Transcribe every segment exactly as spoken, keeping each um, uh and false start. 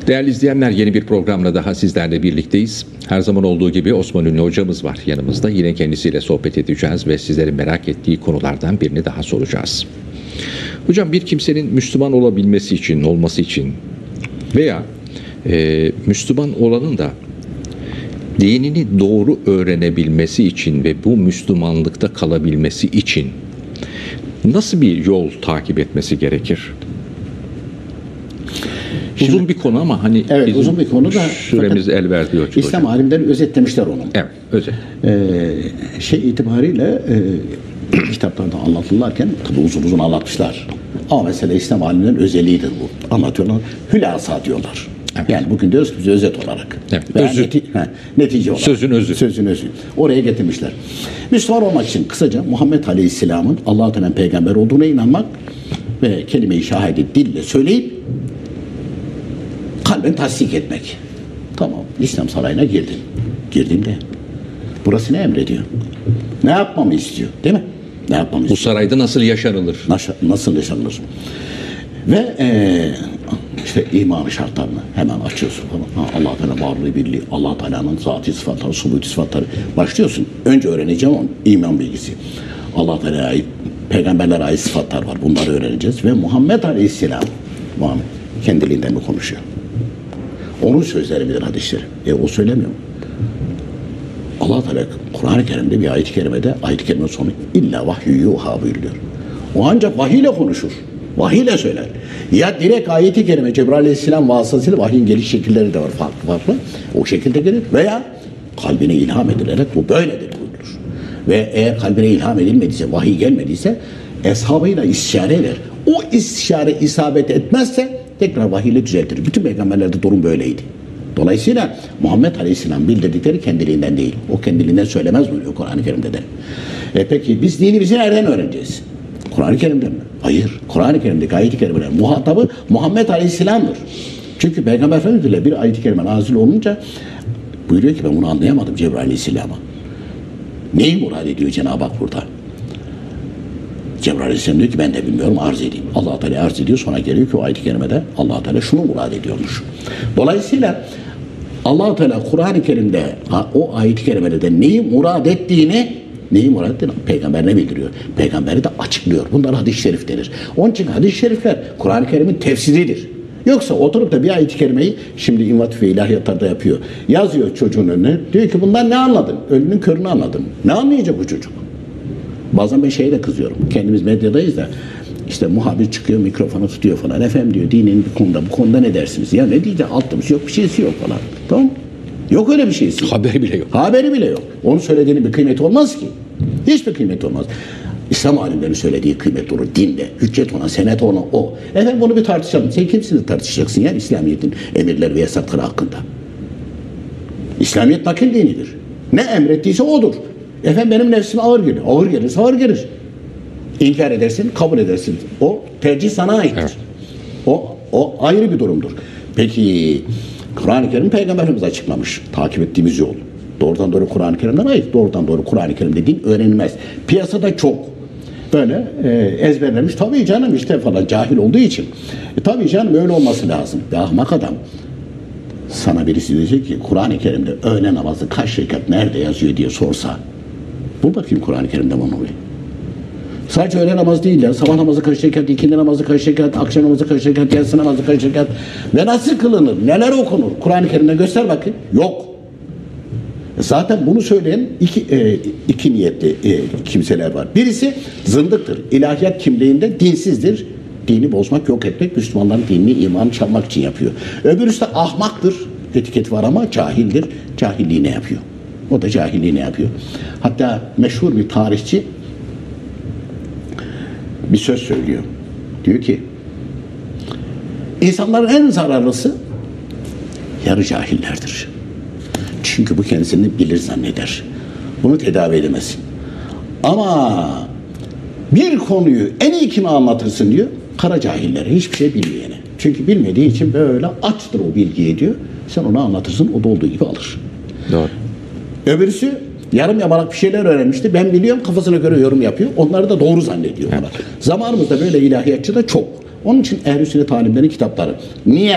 Değerli izleyenler, yeni bir programla daha sizlerle birlikteyiz. Her zaman olduğu gibi Osman Ünlü hocamız var yanımızda. Yine kendisiyle sohbet edeceğiz ve sizlerin merak ettiği konulardan birini daha soracağız. Hocam, bir kimsenin Müslüman olabilmesi için, olması için veya e, Müslüman olanın da dinini doğru öğrenebilmesi için ve bu Müslümanlıkta kalabilmesi için nasıl bir yol takip etmesi gerekir? Şimdi, uzun bir konu ama hani evet, uzun bir konu da süremiz el verdiği ölçüde. İslam hocam. Alimleri özetlemişler onu. Evet, özet. Ee, şey itibariyle e, kitaplarda anlatılırken tabi uzun uzun anlatmışlar. Ama mesela İslam alimlerin özelliğidir bu. Anlatıyorlar. Hülasa diyorlar. Evet. Yani bugün diyoruz ki biz özet olarak. Evet, veya özü. Neti, he, netice olarak. Sözün özü. Sözün özü. Oraya getirmişler. Müslüman olmak için kısaca Muhammed Aleyhisselam'ın Allah-u Teala'nın peygamber olduğuna inanmak ve kelime-i şehadet dille söyleyip kalben tasdik etmek. Tamam. İslam sarayına girdin. Girdin de burası ne emrediyor? Ne yapmamı istiyor? Değil mi? Ne yapmamı Bu istiyor? sarayda nasıl yaşanılır? Nasıl, nasıl yaşanılır? Ve ee, işte imanı şartlarını hemen açıyorsun falan. Allah Teala varlığı, birliği, Allah Teala'nın zatî sıfatları, subuti sıfatları başlıyorsun. Önce öğreneceğim onun iman bilgisi. Allah Teala'ya ait, peygamberlere ait sıfatlar var. Bunları öğreneceğiz ve Muhammed Aleyhisselam Muhammed kendiliğinden mi konuşuyor? Onun sözleri midir hadisleri? E o söylemiyor. Allah Teala Kur'an-ı Kerim'de bir ayet-i kerimede ayet-i kerime sonu illa vahyü yuha buyuruyor. O ancak vahiy ile konuşur. Vahiy ile söyler. Ya direkt ayet-i kerime Cebrail Aleyhisselam vasıtasıyla vahyin geliş şekilleri de var farklı farklı. O şekilde gelir veya kalbine ilham edilerek bu böyledir buyurulur. Ve eğer kalbine ilham edilmediyse, vahiy gelmediyse eshabıyla istişare eder. O istişare isabet etmezse tekrar vahiyle düzeltir. Bütün peygamberlerde durum böyleydi. Dolayısıyla Muhammed Aleyhisselam bildirdikleri kendiliğinden değil. O kendiliğinden söylemez buyuruyor Kur'an-ı Kerim'de de. E peki biz dinimizi nereden öğreneceğiz? Kur'an-ı Kerim'den mi? Hayır. Kur'an-ı Kerim'deki ayet-i kerimeler muhatabı Muhammed Aleyhisselam'dır. Çünkü Peygamber Efendimiz ile bir ayet-i kerime nazil olunca buyuruyor ki ben bunu anlayamadım Cebrail Aleyhisselam'a. Neyi murad ediyor Cenab-ı Hak burada? Cebrail Aleyhisselam diyor ki ben de bilmiyorum, arz edeyim. Allah Teala arz ediyor, sonra geliyor ki o ayet-i kerimede Allah Teala şunu murad ediyormuş. Dolayısıyla Allah Teala Kur'an-ı Kerim'de o ayet-i kerimede de neyi murad ettiğini neyi murad ettiğini peygamberine bildiriyor. Peygamberi de açıklıyor. Bunlar hadis-i şerif denir. Onun için hadis-i şerifler Kur'an-ı Kerim'in tefsiridir. Yoksa oturup da bir ayet-i kerimeyi şimdi İmam-ı ve ilahiyatlarda yapıyor. Yazıyor çocuğun önüne. Diyor ki bundan ne anladın? Ölünün körünü anladım. Ne anlayacak bu çocuk? Bazen ben şeye de kızıyorum. Kendimiz medyadayız da işte muhabir çıkıyor, mikrofonu tutuyor falan. Efendim diyor dinin bir konuda, bu konuda ne dersiniz? Ya ne diyeceğim? Altımız yok, bir şeysi yok falan. Tamam. Yok öyle bir şeysi. Haberi bile yok. Haberi bile yok. Onun söylediğinin bir kıymeti olmaz ki. Hiçbir kıymeti olmaz. İslam alimlerinin söylediği kıymet olur. Dinde, hüccet ona, senet ona, o. Efendim bunu bir tartışalım. Sen kimsini tartışacaksın yani İslamiyet'in emirler ve yasakları hakkında. İslamiyet nakil dinidir. Ne emrettiyse odur. Efendim benim nefsime ağır gelir. Ağır gelirse ağır gelir. İnkar edersin, kabul edersin. O tercih sana aittir. Evet. O, o ayrı bir durumdur. Peki Kur'an-ı Kerim Peygamberimiz açıklamış. Takip ettiğimiz yol. Doğrudan doğru Kur'an-ı Kerim'den ait. Doğrudan doğru Kur'an-ı Kerim'de din öğrenilmez. Piyasada çok böyle e, ezberlemiş. Tabii canım işte falan cahil olduğu için. E, tabii canım öyle olması lazım. Bir ahmak adam. Sana birisi diyecek ki Kur'an-ı Kerim'de öğle namazı kaç rekat nerede yazıyor diye sorsa. Bul bakayım Kur'an-ı Kerim'de bunu. Sadece öğle namazı değil ya. Sabah namazı kaç rekat, ikindi namazı kaç rekat, akşam namazı kaç rekat, yatsı namazı kaç rekat ve nasıl kılınır, neler okunur? Kur'an-ı Kerim'de göster bakayım. Yok. Zaten bunu söyleyen iki, e, iki niyetli e, kimseler var. Birisi zındıktır. İlahiyat kimliğinde dinsizdir. Dini bozmak, yok etmek, Müslümanların dinini, imanı çalmak için yapıyor. Öbürüsü de ahmaktır. Etiketi var ama cahildir. Cahilliğini yapıyor. O da cahilliğini yapıyor. Hatta meşhur bir tarihçi bir söz söylüyor. Diyor ki insanların en zararlısı yarı cahillerdir. Çünkü bu kendisini bilir zanneder. Bunu tedavi edemezsin. Ama bir konuyu en iyi kime anlatırsın diyor? Kara cahillere, hiçbir şey bilmeyene. Çünkü bilmediği için böyle açtır o bilgiyi diyor. Sen ona anlatırsın, o da olduğu gibi alır. Doğru. Öbürüsü yarım yamalak bir şeyler öğrenmişti. Ben biliyorum, kafasına göre yorum yapıyor. Onları da doğru zannediyor. Evet. Zamanımızda böyle ilahiyatçı da çok. Onun için Ehl-i Sünnet alimlerin kitapları. Niye?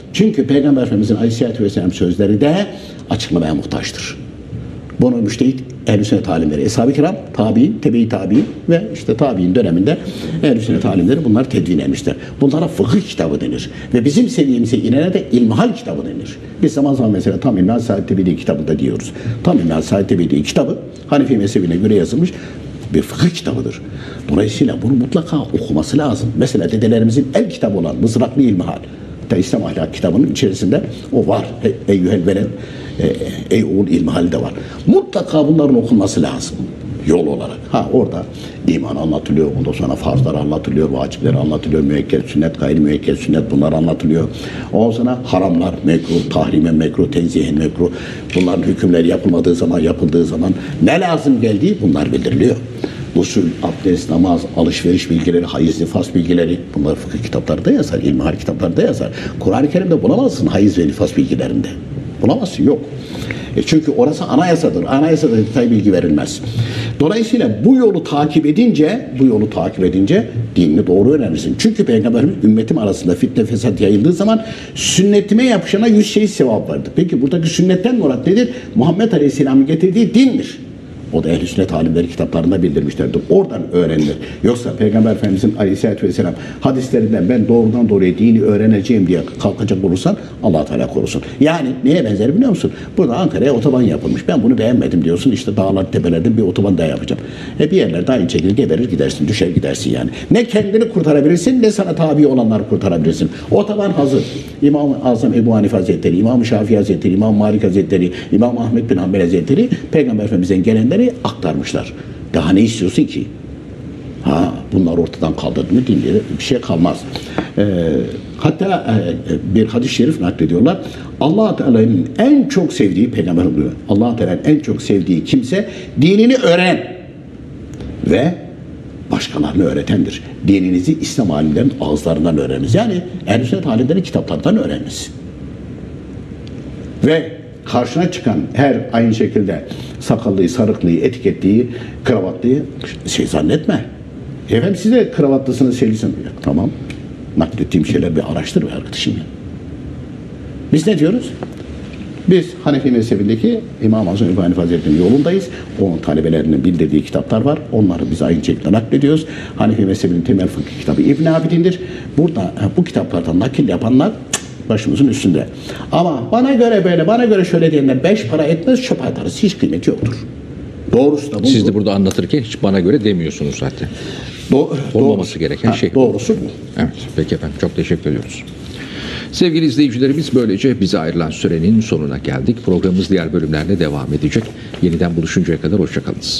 Çünkü Peygamber Efendimizin Aleyhisselatü Vesselam sözleri de açıklamaya muhtaçtır. Bunu müştehit ehl-i sünnet alimleri, eshab-ı kiram, tabi'in, tebe-i tabi'in ve işte tabi'in döneminde ehl-i sünnet alimleri bunlar tedvin etmişler. Bunlara fıkıh kitabı denir. Ve bizim seviyemize inene de ilmihal kitabı denir. Biz zaman zaman mesela tam İlmihal Said Tebedi kitabında diyoruz. Tam İlmihal Said Tebedi kitabı Hanefi mezhebine göre yazılmış bir fıkıh kitabıdır. Dolayısıyla bunu mutlaka okuması lazım. Mesela dedelerimizin el kitabı olan Mızraklı İlmihal, hatta İslam Ahlak kitabının içerisinde o var. Eyyühel veled, ey oğul ilmihal de var. Mutlaka bunların okunması lazım. Yol olarak. Ha orada iman anlatılıyor. Ondan sonra farzlar anlatılıyor. Vacipler anlatılıyor. Müekkel sünnet, gayri müekkel sünnet bunlar anlatılıyor. Ondan sonra haramlar, mekruh, tahrimen mekruh, tenzihen mekruh. Bunların hükümleri yapılmadığı zaman, yapıldığı zaman ne lazım geldiği bunlar bildiriliyor. Usul, abdest, namaz, alışveriş bilgileri, hayız, nifas bilgileri bunlar fıkıh kitaplarında yazar, ilmihal kitaplarında yazar. Kur'an-ı Kerim'de bulamazsın hayız ve nifas bilgilerinde. Bulamazsın, yok. E çünkü orası anayasadır. Anayasada detay bilgi verilmez. Dolayısıyla bu yolu takip edince, bu yolu takip edince dinini doğru öğrenirsin. Çünkü Peygamberimiz ümmetim arasında fitne fesat yayıldığı zaman sünnetime yapışana yüz şey sevap vardı. Peki buradaki sünnetten murat nedir? Muhammed Aleyhisselam'ın getirdiği dindir. O da ehl-i sünnet alimleri kitaplarında bildirmişlerdir. Oradan öğrenilir. Yoksa Peygamber Efendimizin Aleyhisselatü Vesselam hadislerinden ben doğrudan doğruya dini öğreneceğim diye kalkacak olursan Allah Teala korusun. Yani neye benzer biliyor musun? Burada Ankara'ya otoban yapılmış. Ben bunu beğenmedim diyorsun. İşte dağlar tepelerden bir otoban daha yapacağım. E bir yerlerde aynı şekilde geberir gidersin. Düşer gidersin yani. Ne kendini kurtarabilirsin ne sana tabi olanları kurtarabilirsin. Otoban hazır. İmam-ı Azam Ebu Hanife Hazretleri, İmam-ı Şafii Hazretleri, İmam Malik Hazretleri, İmam Ahmed bin Hanbel Hazretleri Peygamber Efendimiz'den gelenler aktarmışlar. Daha ne istiyorsun ki? Ha, bunlar ortadan kaldırdı mı dinde bir şey kalmaz. Ee, hatta e, bir hadis-i şerif naklediyorlar. Allah Teala'nın en çok sevdiği peygamber oluyor. Allah Teala'nın en çok sevdiği kimse dinini öğren ve başkalarını öğretendir. Dininizi İslam alimlerinin ağızlarından öğreniniz. Yani ehl-i sünnet alimlerin kitaplarından öğreniniz. Ve karşına çıkan her aynı şekilde sakallıyı, sarıklıyı, etiketliyi, kravatlıyı şey zannetme. Efendim siz de kravatlısınız, şeylisiniz. Tamam. Naklettiğim şeyler bir araştır be arkadaşım ya. Biz ne diyoruz? Biz Hanefi mezhebindeki İmam-ı Azam Ebu Hanife Hazretleri'nin yolundayız. Onun talebelerinin bildirdiği kitaplar var. Onları biz aynı şekilde naklediyoruz. Hanefi mezhebinin temel fıkıh kitabı İbn Abidin'dir. Burada bu kitaplardan nakil yapanlar başımızın üstünde. Ama bana göre böyle, bana göre şöyle diyenler beş para etmez, çöpe atarız. Hiç kıymeti yoktur. Doğrusu da bu. Siz de burada anlatırken hiç bana göre demiyorsunuz zaten. Do Olmaması gereken ha, şey. Doğrusu bu. Evet, peki efendim. Çok teşekkür ediyoruz. Sevgili izleyicilerimiz, böylece bize ayrılan sürenin sonuna geldik. Programımız diğer bölümlerle devam edecek. Yeniden buluşuncaya kadar hoşçakalınız.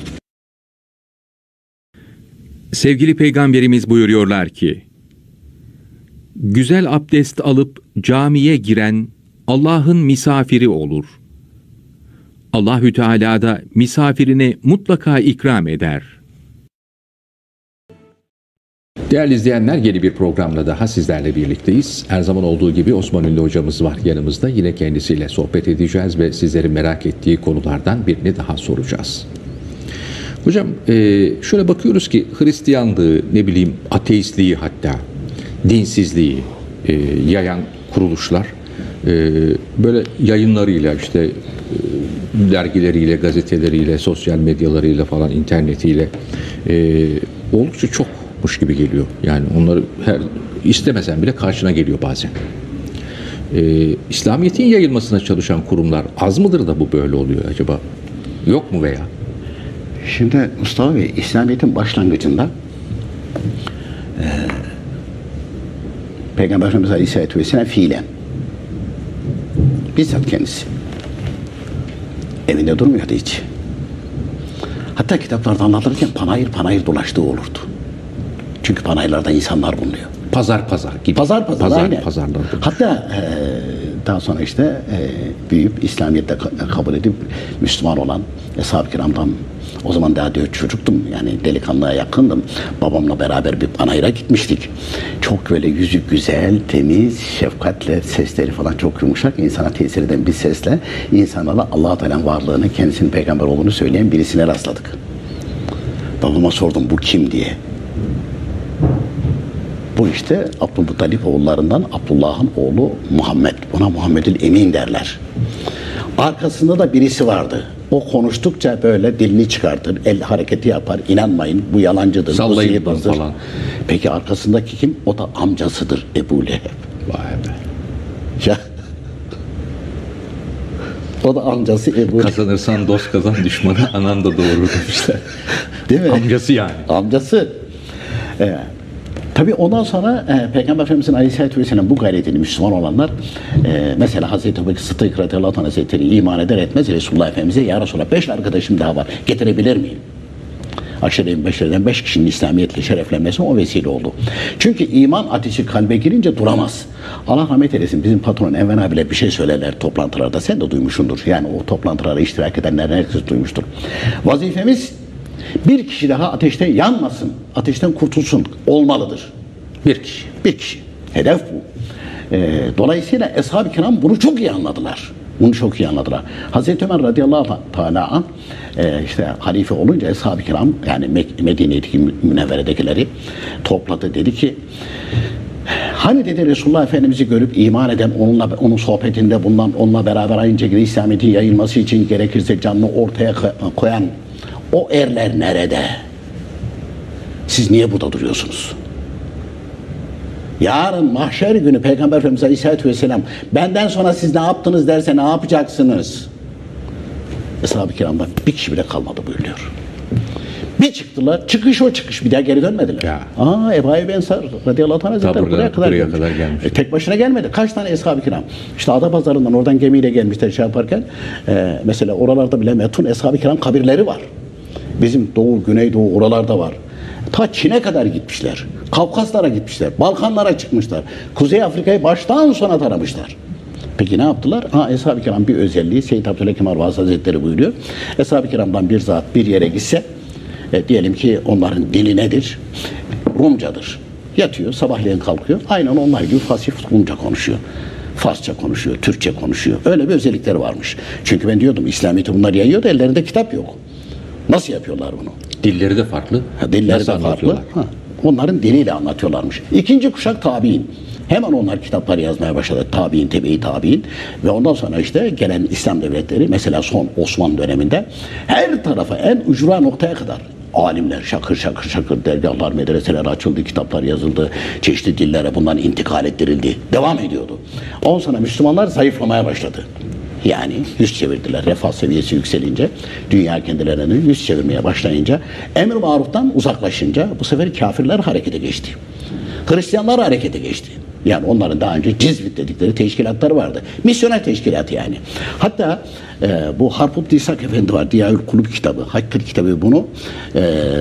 Sevgili Peygamberimiz buyuruyorlar ki, güzel abdest alıp camiye giren Allah'ın misafiri olur. Allahü Teala da misafirine mutlaka ikram eder. Değerli izleyenler, yeni bir programla daha sizlerle birlikteyiz. Her zaman olduğu gibi Osman Ünlü hocamız var yanımızda. Yine kendisiyle sohbet edeceğiz ve sizlerin merak ettiği konulardan birini daha soracağız. Hocam şöyle bakıyoruz ki Hristiyanlığı, ne bileyim ateistliği, hatta dinsizliği yayan kuruluşlar böyle yayınlarıyla, işte dergileriyle, gazeteleriyle, sosyal medyalarıyla falan, internetiyle oldukça çokmuş gibi geliyor. Yani onları her istemesen bile karşına geliyor bazen. İslamiyet'in yayılmasına çalışan kurumlar az mıdır da bu böyle oluyor acaba? Yok mu veya? Şimdi Mustafa Bey, İslamiyet'in başlangıcında e, Peygamber Efendimiz Aleyhisselatü Vesselam fiilen bizzat kendisi evinde durmuyordu hiç. Hatta kitaplarda anlatılırken panayır panayır dolaştığı olurdu. Çünkü panayırlarda insanlar bulunuyor. Pazar pazar gibi. Pazar pazar, pazar aynen. Pazarlar. Hatta e, daha sonra işte e, büyüyüp İslamiyet'te kabul edip Müslüman olan Eshab-ı Kiram'dan, o zaman daha diyor çocuktum, yani delikanlığa yakındım. Babamla beraber bir panayıra gitmiştik. Çok böyle yüzü güzel, temiz, şefkatle, sesleri falan çok yumuşak, insana tesir eden bir sesle insanlara Allah-u Teala'nın varlığını, kendisinin peygamber olduğunu söyleyen birisine rastladık. Babama sordum bu kim diye. Bu işte Abdülmuttalip oğullarından Abdullah'ın oğlu Muhammed. Ona Muhammedül Emin derler. Arkasında da birisi vardı. O konuştukça böyle dilini çıkartır, el hareketi yapar. İnanmayın, bu yalancıdır, bu Sallayıp sihirbazdır. falan. Peki arkasındaki kim? O da amcasıdır, Ebu Leheb. Vay be. Ya. O da amcası Ebu Leheb. Kazanırsan dost kazan, düşmanı anan da doğurur demişler. Değil mi? Amcası yani. Amcası. Ee, tabii ondan sonra e, Peygamber Efendimiz'in Aleyhisselatü Vesselam bu gayretini Müslüman olanlar e, mesela Hazreti Ebu Bekir Sıddık radıyallahu anh Hazretleri iman eder etmez Resulullah Efendimiz'e ya Resulallah beş arkadaşım daha var. Getirebilir miyim? Aşire-i Beşer'den beş kişinin İslamiyetle şereflenmesine o vesile oldu. Çünkü iman ateşi kalbe girince duramaz. Allah rahmet eylesin, bizim patron Enver abiyle bir şey söylerler toplantılarda. Sen de duymuşsundur. Yani o toplantılara iştirak edenler herkes duymuştur. Vazifemiz bir kişi daha ateşte yanmasın, ateşten kurtulsun olmalıdır. Bir kişi. Bir kişi. Hedef bu. Ee, dolayısıyla Eshab-ı Kiram bunu çok iyi anladılar. Bunu çok iyi anladılar. Hazreti Ömer radıyallahu teala anh e, işte halife olunca Eshab-ı Kiram yani Medine'deki münevveredekileri topladı, dedi ki hani dedi Resulullah Efendimiz'i görüp iman eden, onunla onun sohbetinde bulunan, onunla beraber aynı şekilde İslamiyet'in yayılması için gerekirse canını ortaya koyan o erler nerede? Siz niye burada duruyorsunuz? Yarın mahşer günü Peygamber Efendimiz Aleyhisselatü Vesselam benden sonra siz ne yaptınız derse ne yapacaksınız? Eshab-ı Kiram'dan bir kişi bile kalmadı buyuruyor. Bir çıktılar, çıkış o çıkış, bir daha geri dönmediler. Ya. Aa Ebu Eyyub Ensar radıyallahu anh Hazretleri buraya kadar, buraya kadar gelmiş. E, tek başına gelmedi. Kaç tane Eshab-ı Kiram? İşte Adapazarı'ndan oradan gemiyle gelmişler şey yaparken e, mesela oralarda bile metun Eshab-ı Kiram kabirleri var. Bizim Doğu, Güneydoğu oralarda var. Ta Çin'e kadar gitmişler. Kafkaslara gitmişler. Balkanlara çıkmışlar. Kuzey Afrika'yı baştan sona taramışlar. Peki ne yaptılar? Ha, Eshab-ı Kiram bir özelliği Seyyid Abdülhakim Arvaz Hazretleri buyuruyor. Eshab-ı Kiram'dan bir zat bir yere gitse e, diyelim ki onların dili nedir? Rumcadır. Yatıyor, sabahleyin kalkıyor. Aynen onlar gibi fasih Rumca konuşuyor. Farsça konuşuyor, Türkçe konuşuyor. Öyle bir özellikleri varmış. Çünkü ben diyordum İslamiyet'i bunlar yayıyordu, ellerinde kitap yok. Nasıl yapıyorlar bunu? Dilleri de farklı. Ha, dilleri Nasıl de farklı. Ha, onların diliyle anlatıyorlarmış. İkinci kuşak tabi'in. Hemen onlar kitaplar yazmaya başladı. Tabi'in, tebe-i tabi'in. Ve ondan sonra işte gelen İslam devletleri mesela son Osmanlı döneminde her tarafa en ücra noktaya kadar alimler şakır şakır şakır dergahlar, medreseler açıldı, kitaplar yazıldı. Çeşitli dillere bundan intikal ettirildi. Devam ediyordu. Ondan sonra Müslümanlar zayıflamaya başladı. Yani yüz çevirdiler. Refah seviyesi yükselince, dünya kendilerine yüz çevirmeye başlayınca, emr-i maruftan uzaklaşınca bu sefer kafirler harekete geçti. Hristiyanlar harekete geçti. Yani onların daha önce cizvit dedikleri teşkilatları vardı. Misyoner teşkilatı yani. Hatta e, bu Harput Disak Efendi var. Diyâül Kulub kitabı. Hakkır kitabı bunu e,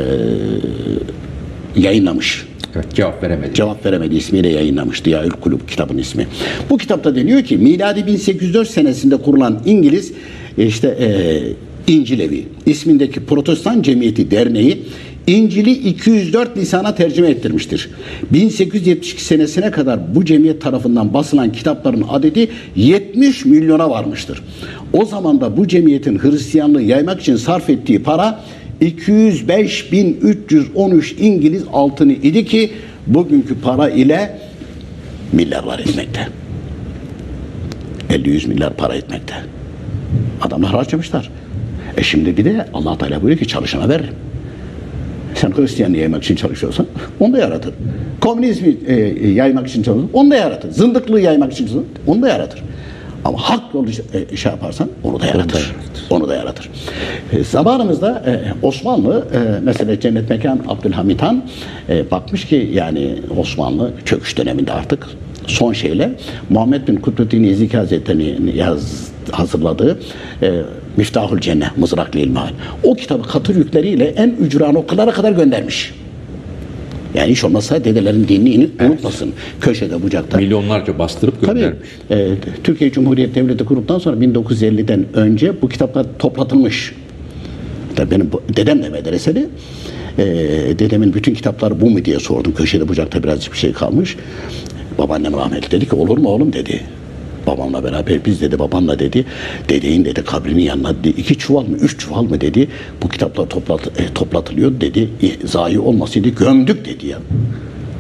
yayınlamış. Evet, cevap veremedi. Cevap veremedi ismiyle yayınlamış. Diyâül Kulub kitabın ismi. Bu kitapta deniyor ki miladi bin sekiz yüz dört senesinde kurulan İngiliz işte e, İncilevi ismindeki Protestan Cemiyeti Derneği İncil'i iki yüz dört lisana tercüme ettirmiştir. bin sekiz yüz yetmiş iki senesine kadar bu cemiyet tarafından basılan kitapların adedi yetmiş milyona varmıştır. O zaman da bu cemiyetin Hristiyanlığı yaymak için sarf ettiği para iki yüz beş bin üç yüz on üç İngiliz altını idi ki bugünkü para ile milyarlar etmekte. elli yüz milyar para etmekte. Adamlar harcamışlar. E şimdi bir de Allah Teala buyuruyor ki çalışana veririm. Sen Hristiyanlığı yaymak için çalışıyorsan onu da yaratır. Komünizmi e, yaymak için çalışıyorsan onu da yaratır. Zındıklığı yaymak için çalışıyorsan onu da yaratır. Ama hak yolu e, şey yaparsan onu da yaratır. Onu da yaratır. Onu da yaratır. E, zamanımızda e, Osmanlı e, mesela Cennet Mekan Abdülhamit Han e, bakmış ki yani Osmanlı çöküş döneminde artık son şeyle Muhammed bin Kutbuddin Eziki Hazretleri'nin yaz, hazırladığı e, Miftahul Cennet Mızraklı İlmihal. O kitabı katır yükleriyle en ücra noktalara kadar göndermiş. Yani hiç olmazsa dedelerin dinini evet. unutmasın. Köşede bucakta. Milyonlarca bastırıp göndermiş. Tabii, e, Türkiye Cumhuriyeti Devleti kurulduktan sonra bin dokuz yüz elliden önce bu kitaplar toplatılmış. Tabii benim dedem de medreseli. E, dedemin bütün kitapları bu mu diye sordum. Köşede bucakta birazcık bir şey kalmış. Babaannem rahmetli dedi ki olur mu oğlum dedi. Babamla beraber biz dedi babanla dedi dedeğin dedi kabrinin yanına dedi, iki çuval mı üç çuval mı dedi bu kitaplar toplat, e, toplatılıyor dedi e, zayi olmasaydı gömdük dedi ya.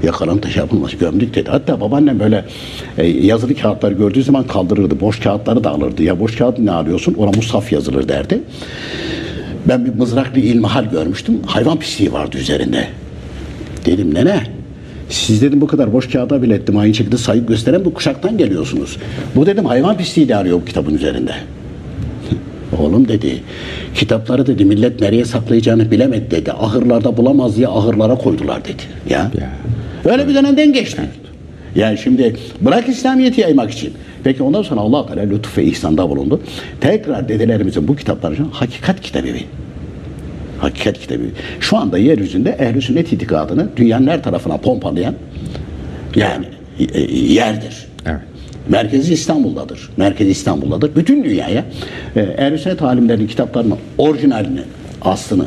Yakalanıp da şey yapılmaz, gömdük dedi. Hatta babaannem böyle e, yazılı kağıtları gördüğü zaman kaldırırdı. Boş kağıtları da alırdı. Ya boş kağıt ne alıyorsun? Ona mushaf yazılır derdi. Ben bir mızraklı ilmihal görmüştüm. Hayvan pisliği vardı üzerinde. Dedim nene, siz dedim bu kadar boş kağıda bile ettim aynı şekilde sayıp gösteren bu kuşaktan geliyorsunuz. Bu dedim hayvan pisliği de arıyor bu kitabın üzerinde. Oğlum dedi, kitapları dedi millet nereye saklayacağını bilemedi dedi. Ahırlarda bulamaz diye ahırlara koydular dedi. Ya. ya. Öyle bir dönemden geçti. Evet. Yani şimdi bırak İslamiyet'i yaymak için. Peki ondan sonra Allah Teala lütuf ve ihsanda bulundu. Tekrar dedelerimizin bu kitapları hakikat kitabı. Hakikat kitabı. Şu anda yeryüzünde ehl-i sünnet itikadını dünyanın her tarafına pompalayan yani e, yerdir. Evet. Merkezi İstanbul'dadır. Merkezi İstanbul'dadır. Bütün dünyaya e, ehl-i sünnet alimlerinin kitaplarının orijinalini, aslını,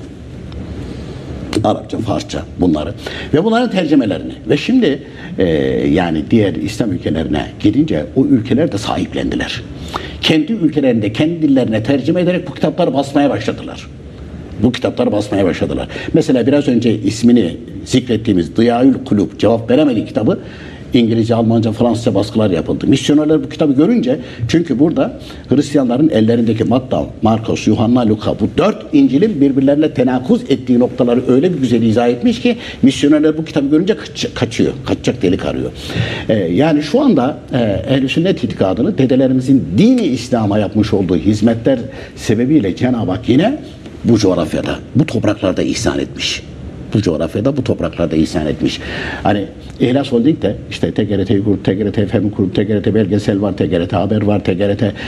Arapça, Farsça bunları ve bunların tercümelerini ve şimdi e, yani diğer İslam ülkelerine gidince o ülkeler de sahiplendiler. Kendi ülkelerinde kendi dillerine tercüme ederek bu kitapları basmaya başladılar. Bu kitapları basmaya başladılar. Mesela biraz önce ismini zikrettiğimiz Diyâül Kulûb, cevap veremedi kitabı İngilizce, Almanca, Fransızca baskılar yapıldı. Misyonerler bu kitabı görünce, çünkü burada Hristiyanların ellerindeki Matta, Markus, Yuhanna, Luka bu dört İncil'in birbirlerine tenakuz ettiği noktaları öyle bir güzel izah etmiş ki misyonerler bu kitabı görünce kaç, kaçıyor. Kaçacak delik arıyor. Ee, yani şu anda e, ehl-i sünnet itikadını dedelerimizin dini İslam'a yapmış olduğu hizmetler sebebiyle Cenab-ı Hak yine bu coğrafyada, bu topraklarda ihsan etmiş. Bu coğrafyada, bu topraklarda ihsan etmiş. Hani İhlas Holding'de işte T G R T Grup, T G R T F M Grup, T G R T Belgesel var, T G R T Haber var, T G R T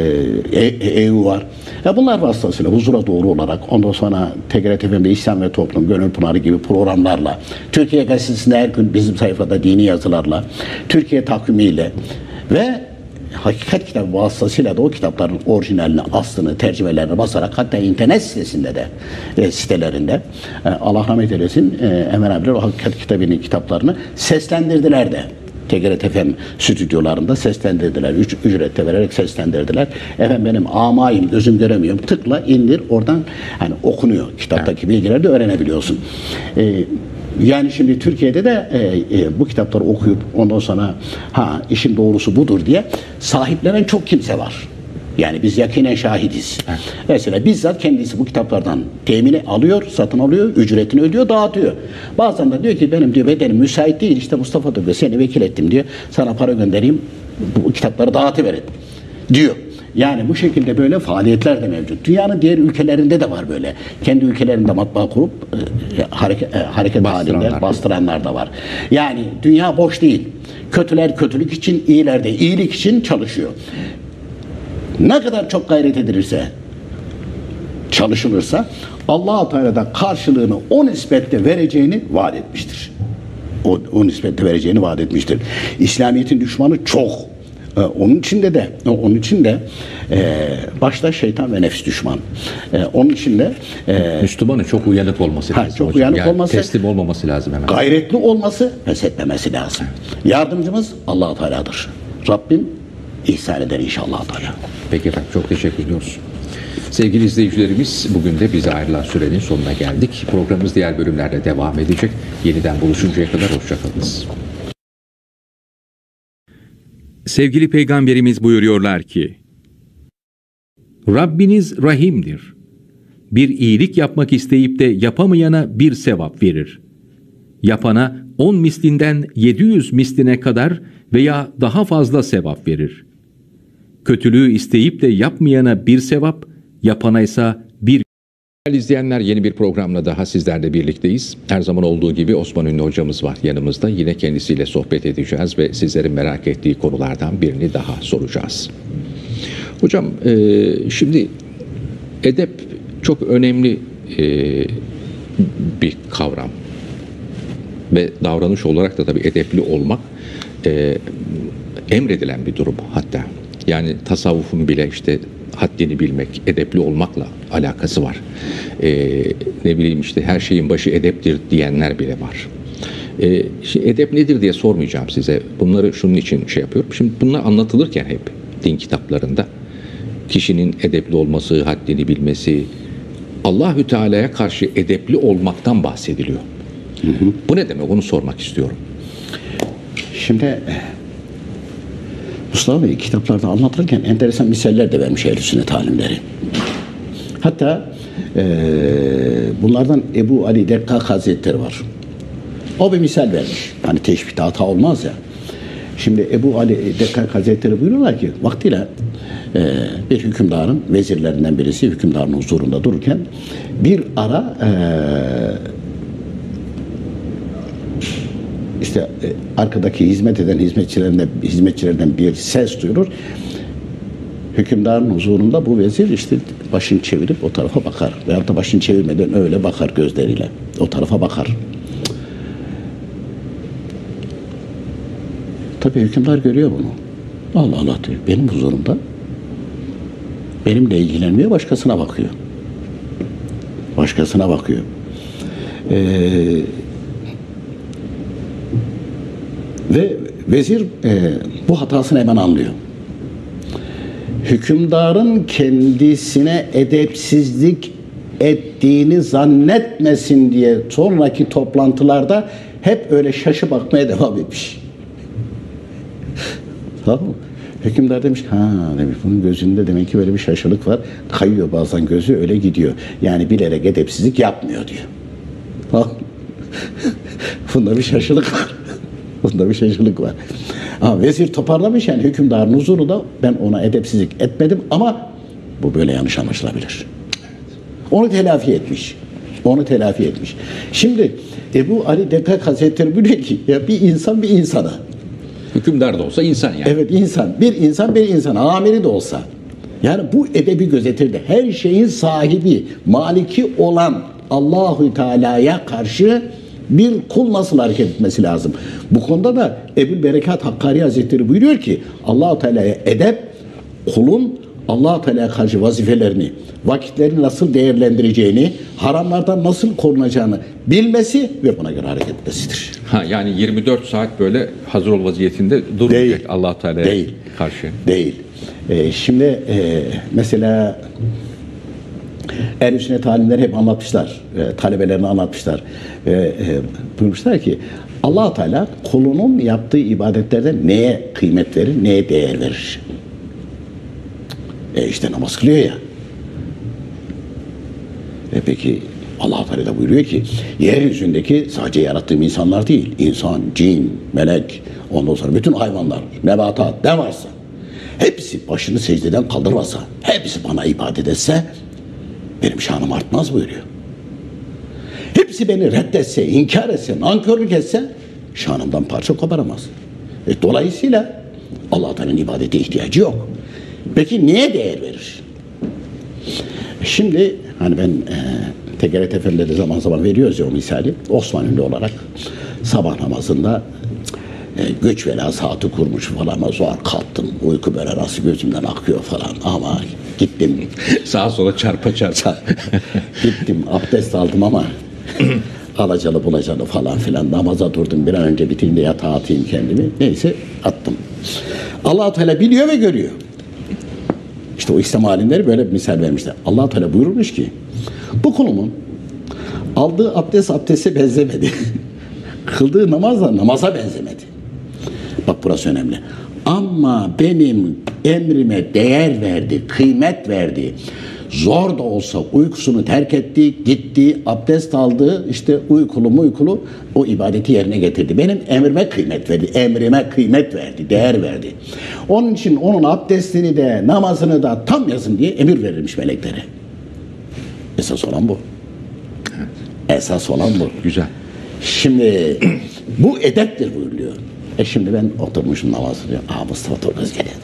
E U var. Ya bunlar vasıtasıyla huzura doğru olarak ondan sonra T G R T F M'de İslam ve Toplum, Gönül Pınarı gibi programlarla, Türkiye Gazetesi'nde her gün bizim sayfada dini yazılarla, Türkiye takvimiyle ve Hakikat kitabı vasıtasıyla da o kitapların orijinalini, aslını, tercümelerini basarak hatta internet sitesinde de e, sitelerinde e, Allah rahmet eylesin e, Emre abiler o Hakikat kitabının kitaplarını seslendirdiler de. T G R T F M stüdyolarında seslendirdiler. Üc ücrette vererek seslendirdiler. Efendim benim amayım, gözüm göremiyorum. Tıkla indir oradan hani okunuyor. Kitaptaki evet. bilgileri de öğrenebiliyorsun. E, Yani şimdi Türkiye'de de e, e, bu kitapları okuyup ondan sonra ha işin doğrusu budur diye sahiplenen çok kimse var. Yani biz yakinen şahidiz. Evet. Mesela bizzat kendisi bu kitaplardan temini alıyor, satın alıyor, ücretini ödüyor, dağıtıyor. Bazen de diyor ki benim diyor bedenim müsait değil, işte Mustafa diyor seni vekil ettim diyor. Sana para göndereyim, bu kitapları dağıtıverin diyor. Yani bu şekilde böyle faaliyetler de mevcut. Dünyanın diğer ülkelerinde de var böyle. Kendi ülkelerinde matbaa kurup e, hareket, e, hareket halinde bastıranlar da var. Yani dünya boş değil. Kötüler kötülük için, iyiler de iyilik için çalışıyor. Ne kadar çok gayret edilirse, çalışılırsa Allah-u Teala da karşılığını o nispette vereceğini vaat etmiştir. O, o nispette vereceğini vaat etmiştir. İslamiyet'in düşmanı çok. Ee, onun içinde de onun içinde e, başta şeytan ve nefs düşman. E, onun içinde e, Müslümanın çok uyanık olması ha, lazım. Çok hocam. uyanık yani olması, teslim olmaması lazım hemen. Gayretli olması, pes etmemesi lazım. Yardımcımız Allah-u Teala'dır. Rabbim ihsan eder inşallah Teala. Peki efendim, çok teşekkür ediyoruz. Sevgili izleyicilerimiz, bugün de bize ayrılan sürenin sonuna geldik. Programımız diğer bölümlerde devam edecek. Yeniden buluşuncaya kadar hoşçakalınız. Sevgili Peygamberimiz buyuruyorlar ki, Rabbiniz Rahim'dir. Bir iyilik yapmak isteyip de yapamayana bir sevap verir. Yapana on mislinden yedi yüz misline kadar veya daha fazla sevap verir. Kötülüğü isteyip de yapmayana bir sevap, yapana ise bir. Değerli izleyenler, yeni bir programla daha sizlerle birlikteyiz. Her zaman olduğu gibi Osman Ünlü hocamız var yanımızda. Yine kendisiyle sohbet edeceğiz ve sizlerin merak ettiği konulardan birini daha soracağız. Hocam e, şimdi edep çok önemli e, bir kavram. Ve davranış olarak da tabii edepli olmak e, emredilen bir durum hatta. Yani tasavvufun bile işte haddini bilmek, edepli olmakla alakası var. Ee, ne bileyim işte her şeyin başı edeptir diyenler bile var. Ee, şimdi edep nedir diye sormayacağım size. Bunları şunun için şey yapıyorum. Şimdi bunlar anlatılırken hep din kitaplarında kişinin edepli olması, haddini bilmesi, Allahü Teala'ya karşı edepli olmaktan bahsediliyor. Hı hı. Bu ne demek? Onu sormak istiyorum. Şimdi Mustafa Bey kitaplarda anlatırken enteresan misaller de vermiş ehl-i sünnet alimleri. Hatta e, bunlardan Ebu Ali Dekkak Hazretleri var. O bir misal vermiş. Hani teşbihte hata olmaz ya. Şimdi Ebu Ali Dekkak Hazretleri buyuruyorlar ki vaktiyle e, bir hükümdarın vezirlerinden birisi hükümdarın huzurunda dururken bir ara e, işte e, arkadaki hizmet eden hizmetçilerinden, hizmetçilerden bir ses duyurur. Hükümdarın huzurunda bu vezir işte başını çevirip o tarafa bakar. Veyahut da başını çevirmeden öyle bakar gözleriyle. O tarafa bakar. Tabii hükümdar görüyor bunu. Allah Allah diyor. Benim huzurumda benimle ilgilenmiyor, başkasına bakıyor. Başkasına bakıyor. Ee, ve vezir e, bu hatasını hemen anlıyor. Hükümdarın kendisine edepsizlik ettiğini zannetmesin diye sonraki toplantılarda hep öyle şaşı bakmaya devam etmiş. Tamam mı? Hükümdar demiş, ha demiş, bunun gözünde demek ki böyle bir şaşılık var. Kayıyor bazen gözü, öyle gidiyor. Yani bilerek edepsizlik yapmıyor diyor. Tamam. Bunda bir şaşılık var. Bunda bir şaşılık var. Ama vezir toparlamış, yani hükümdarın huzurunda ben ona edepsizlik etmedim ama bu böyle yanlış anlaşılabilir. Onu telafi etmiş. Onu telafi etmiş. Şimdi Ebu Ali Dekkak Hazretleri buyuruyor ki ya bir insan bir insana. Hükümdar da olsa insan yani. Evet insan. Bir insan bir insan. Amiri de olsa. Yani bu edebi gözetirdi. Her şeyin sahibi, maliki olan Allahu Teala'ya karşı bir kul nasıl hareket etmesi lazım? Bu konuda da Ebu Berekat Hakkari Hazretleri buyuruyor ki Allah-u Teala'ya edep kulun Allah-u Teala'ya karşı vazifelerini, vakitlerini nasıl değerlendireceğini, haramlardan nasıl korunacağını bilmesi ve buna göre hareket etmesidir. Ha yani yirmi dört saat böyle hazır ol vaziyetinde durmayacak Allah Teala'ya Değil. karşı. Değil. Ee, şimdi e, mesela ehl-i sünnet alimleri hep anlatmışlar, e, talebelerini anlatmışlar. E, e, buyurmuşlar ki Allah Teala kulunun yaptığı ibadetlerden neye kıymet verir, neye değer verir? E işte namaz kılıyor ya. E peki Allah Teala da buyuruyor ki yeryüzündeki sadece yarattığım insanlar değil, insan, cin, melek, ondan sonra bütün hayvanlar, nebatat, ne varsa hepsi başını secdeden kaldırmasa, hepsi bana ibadet etse benim şanım artmaz buyuruyor. Hepsi beni reddetse, inkar etse, nankörlük etse şanımdan parça koparamaz. E, dolayısıyla Allah Teala'nın ibadete ihtiyacı yok. Peki niye değer verir? Şimdi hani ben e, T G R T Efendi'de zaman zaman veriyoruz ya o misali. Osmanlı olarak sabah namazında e, güç bela saati kurmuş falan ama zor kalktım. Uyku böyle nasıl gözümden akıyor falan ama gittim. Sağa sola çarpa çarpa. Gittim abdest aldım ama alacalı bulacalı falan filan namaza durdum. Bir an önce bitireyim de yatağa atayım kendimi. Neyse attım. Allah-u Teala biliyor ve görüyor. İşte o İslam alimleri böyle bir misal vermişler. Allah-u Teala buyurmuş ki bu kulumun aldığı abdest abdeste benzemedi. Kıldığı namaz da namaza benzemedi. Bak burası önemli. Ama benim emrime değer verdi, kıymet verdi. Zor da olsa uykusunu terk etti, gitti, abdest aldı, işte uykulu muykulu o ibadeti yerine getirdi. Benim emrime kıymet verdi, emrime kıymet verdi, değer verdi. Onun için onun abdestini de namazını da tam yazın diye emir verilmiş meleklere. Esas olan bu. Esas olan bu. Güzel. Şimdi bu edeptir buyuruyor. E şimdi ben oturmuşum namaz kılıyorum. Aa Mustafa Tokaz geliyordu.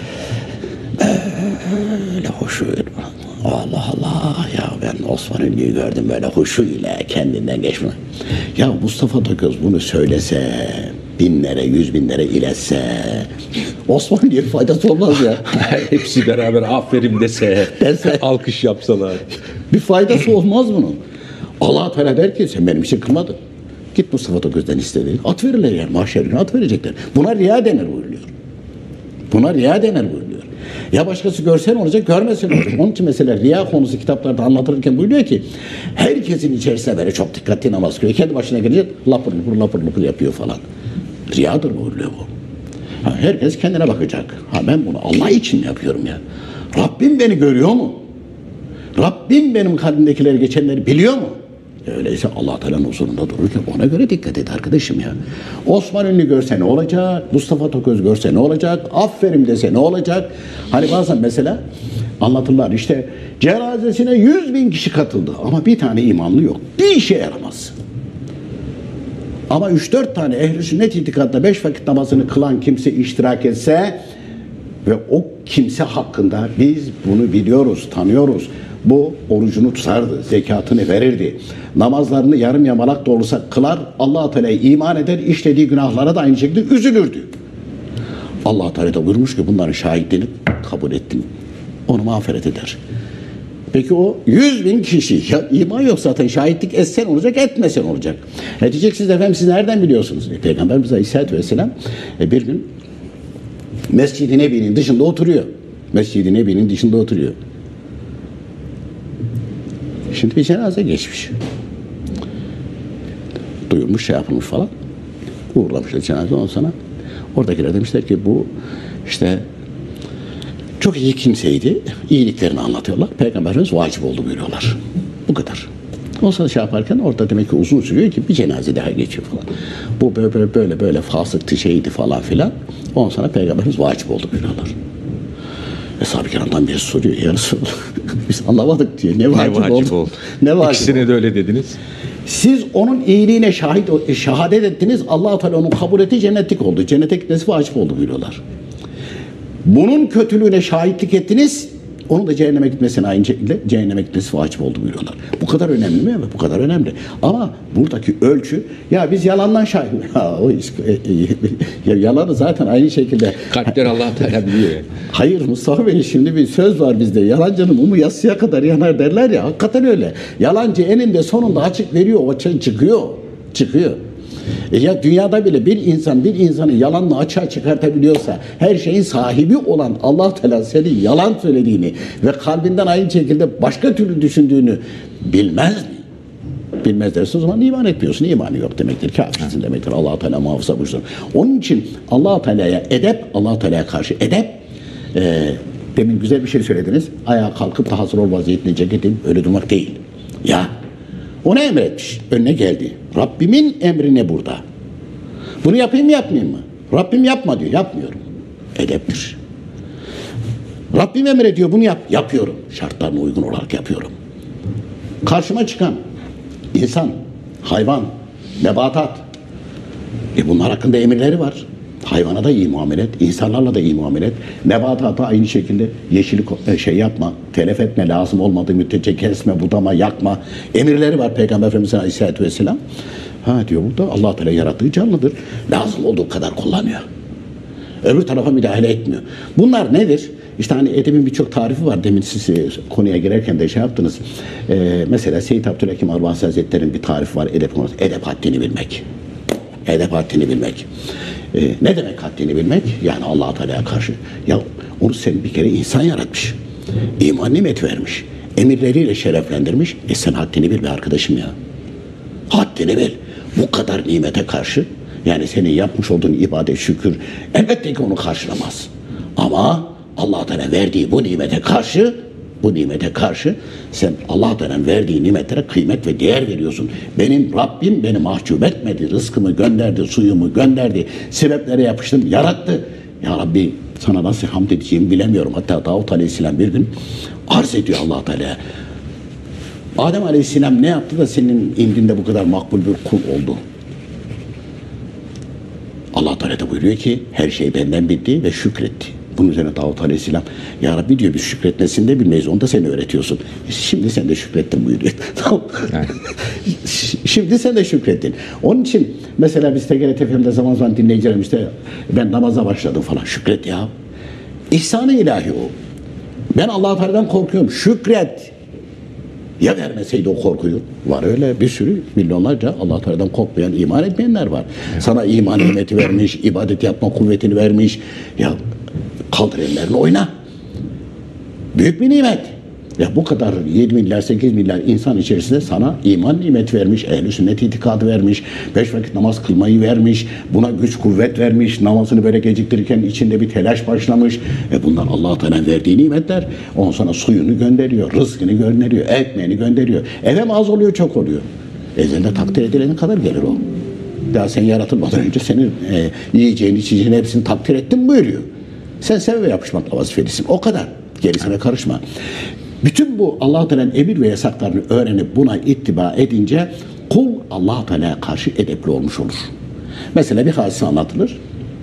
Böyle huşuyla. Allah Allah ya ben Osman Ünlü'yü gördüm böyle huşuyla kendinden geçme. Ya Mustafa Tokaz bunu söylese, binlere, yüz binlere iletse Osman Ünlü'ye faydası olmaz ya. Hepsi beraber aferin dese, Dese. alkış yapsalar. Bir faydası olmaz bunun. Allah Teala der ki sen benim için kılmadın. Git Mustafa Tokaz'dan istediğin. At verirler yani mahşerine at verecekler. Buna riya denir buyuruyor. Buna riya denir buyuruyor. Ya başkası görsen olacak, görmesen olacak. Onun için mesela riya konusu kitaplarda anlatırken buyuruyor ki herkesin içerisinde böyle çok dikkatli namaz kılıyor. Kendi başına gelince lapır lapır lapır lapır yapıyor falan. Riyadır buyuruyor bu. Ha, herkes kendine bakacak. Ha ben bunu Allah için yapıyorum ya. Rabbim beni görüyor mu? Rabbim benim kalbimdekileri geçenleri biliyor mu? Öyleyse Allah Teala'nın huzurunda dururken ona göre dikkat et arkadaşım ya. Osman Ünlü görse ne olacak? Mustafa Toköz görse ne olacak? Aferin dese ne olacak? Hani bazen mesela anlatırlar işte cenazesine yüz bin kişi katıldı ama bir tane imanlı yok. Bir işe yaramaz. Ama üç dört tane ehl-i sünnet itikatta beş vakit namazını kılan kimse iştirak etse ve o kimse hakkında biz bunu biliyoruz, tanıyoruz. Bu orucunu tutardı, zekatını verirdi. Namazlarını yarım yamalak da olsa kılar, Allah-u Teala'ya iman eder, işlediği günahlara da aynı şekilde üzülürdü. Allah-u Teala da buyurmuş ki bunların şahitliğini kabul ettim. Onu mağfiret eder. Peki o yüz bin kişi, ya iman yok zaten, şahitlik etsen olacak, etmesen olacak. E diyeceksiniz efendim siz nereden biliyorsunuz? E, Peygamberimiz Aleyhisselatü Vesselam e, bir gün Mescid-i Nebi'nin dışında oturuyor. Mescid-i Nebi'nin dışında oturuyor. Şimdi bir cenaze geçmiş. Duyulmuş, şey yapılmış falan. Uğurlamışlar cenaze, ondan sonra oradakiler demişler ki bu işte çok iyi kimseydi. İyiliklerini anlatıyorlar. Peygamberimiz vacip oldu buyuruyorlar. Bu kadar. O sırada şey yaparken orada demek ki uzun sürüyor ki bir cenaze daha geçiyor falan. Bu böyle böyle böyle, böyle fasıktı şeydi falan filan. Ondan sonra Peygamberimiz vacip oldu buyuruyorlar. Eshab-ı Kiram'dan birisi soruyor. Ya Resulallah biz anlamadık diye. Ne vacip, ne vacip oldu? oldu? Ne vacip İkisine oldu? de öyle dediniz. Siz onun iyiliğine şahit, şehadet ettiniz. Allah-u Teala onu kabul etti, cennetlik oldu. Cennete gitmesi vacip oldu buyuruyorlar. Bunun kötülüğüne şahitlik ettiniz. Onun da cehenneme gitmesine aynı şekilde cehenneme gitmesi vacip oldu buyuruyorlar. Bu kadar önemli mi? Evet, bu kadar önemli. Ama buradaki ölçü, ya biz yalandan şahit. Ya, o ya, yalanı zaten aynı şekilde. Kalpler Allah Teala biliyor. Hayır Mustafa Bey, şimdi bir söz var bizde. Yalancının mumu yatsıya kadar yanar derler ya. Hakikaten öyle. Yalancı eninde sonunda açık veriyor. O çıkıyor. Çıkıyor. E ya dünyada bile bir insan bir insanı yalanla açığa çıkartabiliyorsa, her şeyin sahibi olan Allah Teala senin yalan söylediğini ve kalbinden aynı şekilde başka türlü düşündüğünü bilmez mi? Bilmez derse o zaman iman etmiyorsun. İmanı yok demektir. Kafirsin demektir. Allah Teala muhafaza buyursun. Onun için Allah Teala'ya edep, Allah Teala'ya karşı edep. E, demin güzel bir şey söylediniz. Ayağa kalkıp da hazır ol vaziyetine ceketin öyle durmak değil. Ya ona emretmiş. Önüne geldi. Rabbimin emri ne burada? Bunu yapayım mı yapmayayım mı? Rabbim yapma diyor. Yapmıyorum. Edeptir. Rabbim emrediyor bunu yap. Yapıyorum. Şartlarına uygun olarak yapıyorum. Karşıma çıkan insan, hayvan, nebatat. E bunlar hakkında emirleri var. Hayvana da iyi muamele et, insanlarla da iyi muamele et. Nebatata aynı şekilde yeşili şey yapma, telef etme, lazım olmadığı müddetçe kesme, budama, yakma. Emirleri var Peygamber Efendimiz Aleyhisselatü Vesselam. Ha diyor burada Allah Teala yarattığı canlıdır. Lazım olduğu kadar kullanıyor. Öbür tarafa müdahale etmiyor. Bunlar nedir? İşte hani edebin birçok tarifi var. Demin siz konuya girerken de şey yaptınız. Ee, mesela Seyyid Abdülhakim Arvasi Hazretleri'nin bir tarifi var edep konusu. Edep haddini bilmek. Edep haddini bilmek. Ee, ne demek haddini bilmek? Yani Allah-u Teala'ya karşı. Ya onu sen bir kere insan yaratmış. İman nimeti vermiş. Emirleriyle şereflendirmiş. E sen haddini bil be arkadaşım ya. Haddini bil. Bu kadar nimete karşı, yani senin yapmış olduğun ibadet, şükür elbette ki onu karşılamaz. Ama Allah Teala verdiği bu nimete karşı, bu nimete karşı sen Allah Teala'nın verdiği nimetlere kıymet ve değer veriyorsun. Benim Rabbim beni mahcup etmedi, rızkımı gönderdi, suyumu gönderdi, sebeplere yapıştım, yarattı. Ya Rabbi sana nasıl hamd edeceğimi bilemiyorum. Hatta Davut Aleyhisselam bir gün arz ediyor Allah Teala'ya. Adem Aleyhisselam ne yaptı da senin indinde bu kadar makbul bir kul oldu? Allah Teala da buyuruyor ki her şey benden bitti ve şükretti. Bunun üzerine Davut Aleyhisselam ya Rabbi diyor biz şükretmesini de bilmeyiz, onu da sen öğretiyorsun. Şimdi sen de şükrettin buyuruyor. Şimdi sen de şükrettin. Onun için mesela biz T G R T F'de zaman zaman dinleyicilerim işte ben namaza başladım falan, şükret ya. İhsan-ı ilahi o. Ben Allah-u Teala'dan korkuyorum, şükret. Ya vermeseydi o korkuyu? Var öyle bir sürü milyonlarca Allah-u Teala'dan korkmayan, iman etmeyenler var. Evet. Sana iman nimeti vermiş, ibadet yapma kuvvetini vermiş. Ya kaldır ellerini oyna. Büyük bir nimet. Ya bu kadar yedi milyar sekiz milyar insan içerisinde sana iman nimet vermiş, ehl-i sünnet itikadı vermiş, beş vakit namaz kılmayı vermiş, buna güç kuvvet vermiş, namazını böyle geciktirirken içinde bir telaş başlamış. E bunlar Allah-u Teala verdiği nimetler. Ondan sonra suyunu gönderiyor, rızkını gönderiyor, ekmeğini gönderiyor. Eve az oluyor, çok oluyor. Ezelde takdir edilenin kadar gelir o. Daha sen yaratılmadan önce senin e, yiyeceğin, içeceğin hepsini takdir ettim buyuruyor. Sen sebebe yapışmakla vazifelisin. O kadar. Gerisine karışma. Bütün bu Allah-u Teala'nın emir ve yasaklarını öğrenip buna ittiba edince kul Allah-u Teala'ya karşı edepli olmuş olur. Mesela bir hadise anlatılır.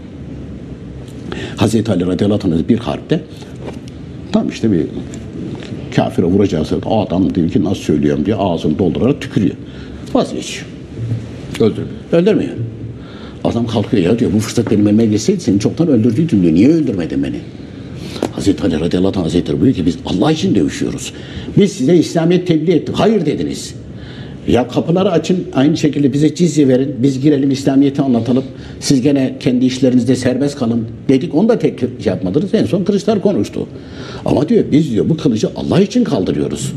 Hazreti Ali radıyallahu anh bir harpte tam işte bir kafire vuracağı sırada o adam diyor ki nasıl söylüyorum diye ağzını doldurarak tükürüyor. Vazgeçiyor. Öldürmüyor. Öldürmüyor. Adam kalkıyor ya diyor bu fırsat benim elime geçseydi seni çoktan öldürdüydüm diyor. Niye öldürmedin beni? Hazreti Ali radıyallahu anh hazretleri buyuruyor ki biz Allah için dövüşüyoruz. Biz size İslamiyet tebliğ ettik. Hayır dediniz. Ya kapıları açın aynı şekilde bize cizye verin. Biz girelim İslamiyet'i anlatalım. Siz gene kendi işlerinizde serbest kalın dedik. Onu da tek şey yapmadınız. En son kılıçlar konuştu. Ama diyor biz diyor bu kılıcı Allah için kaldırıyoruz.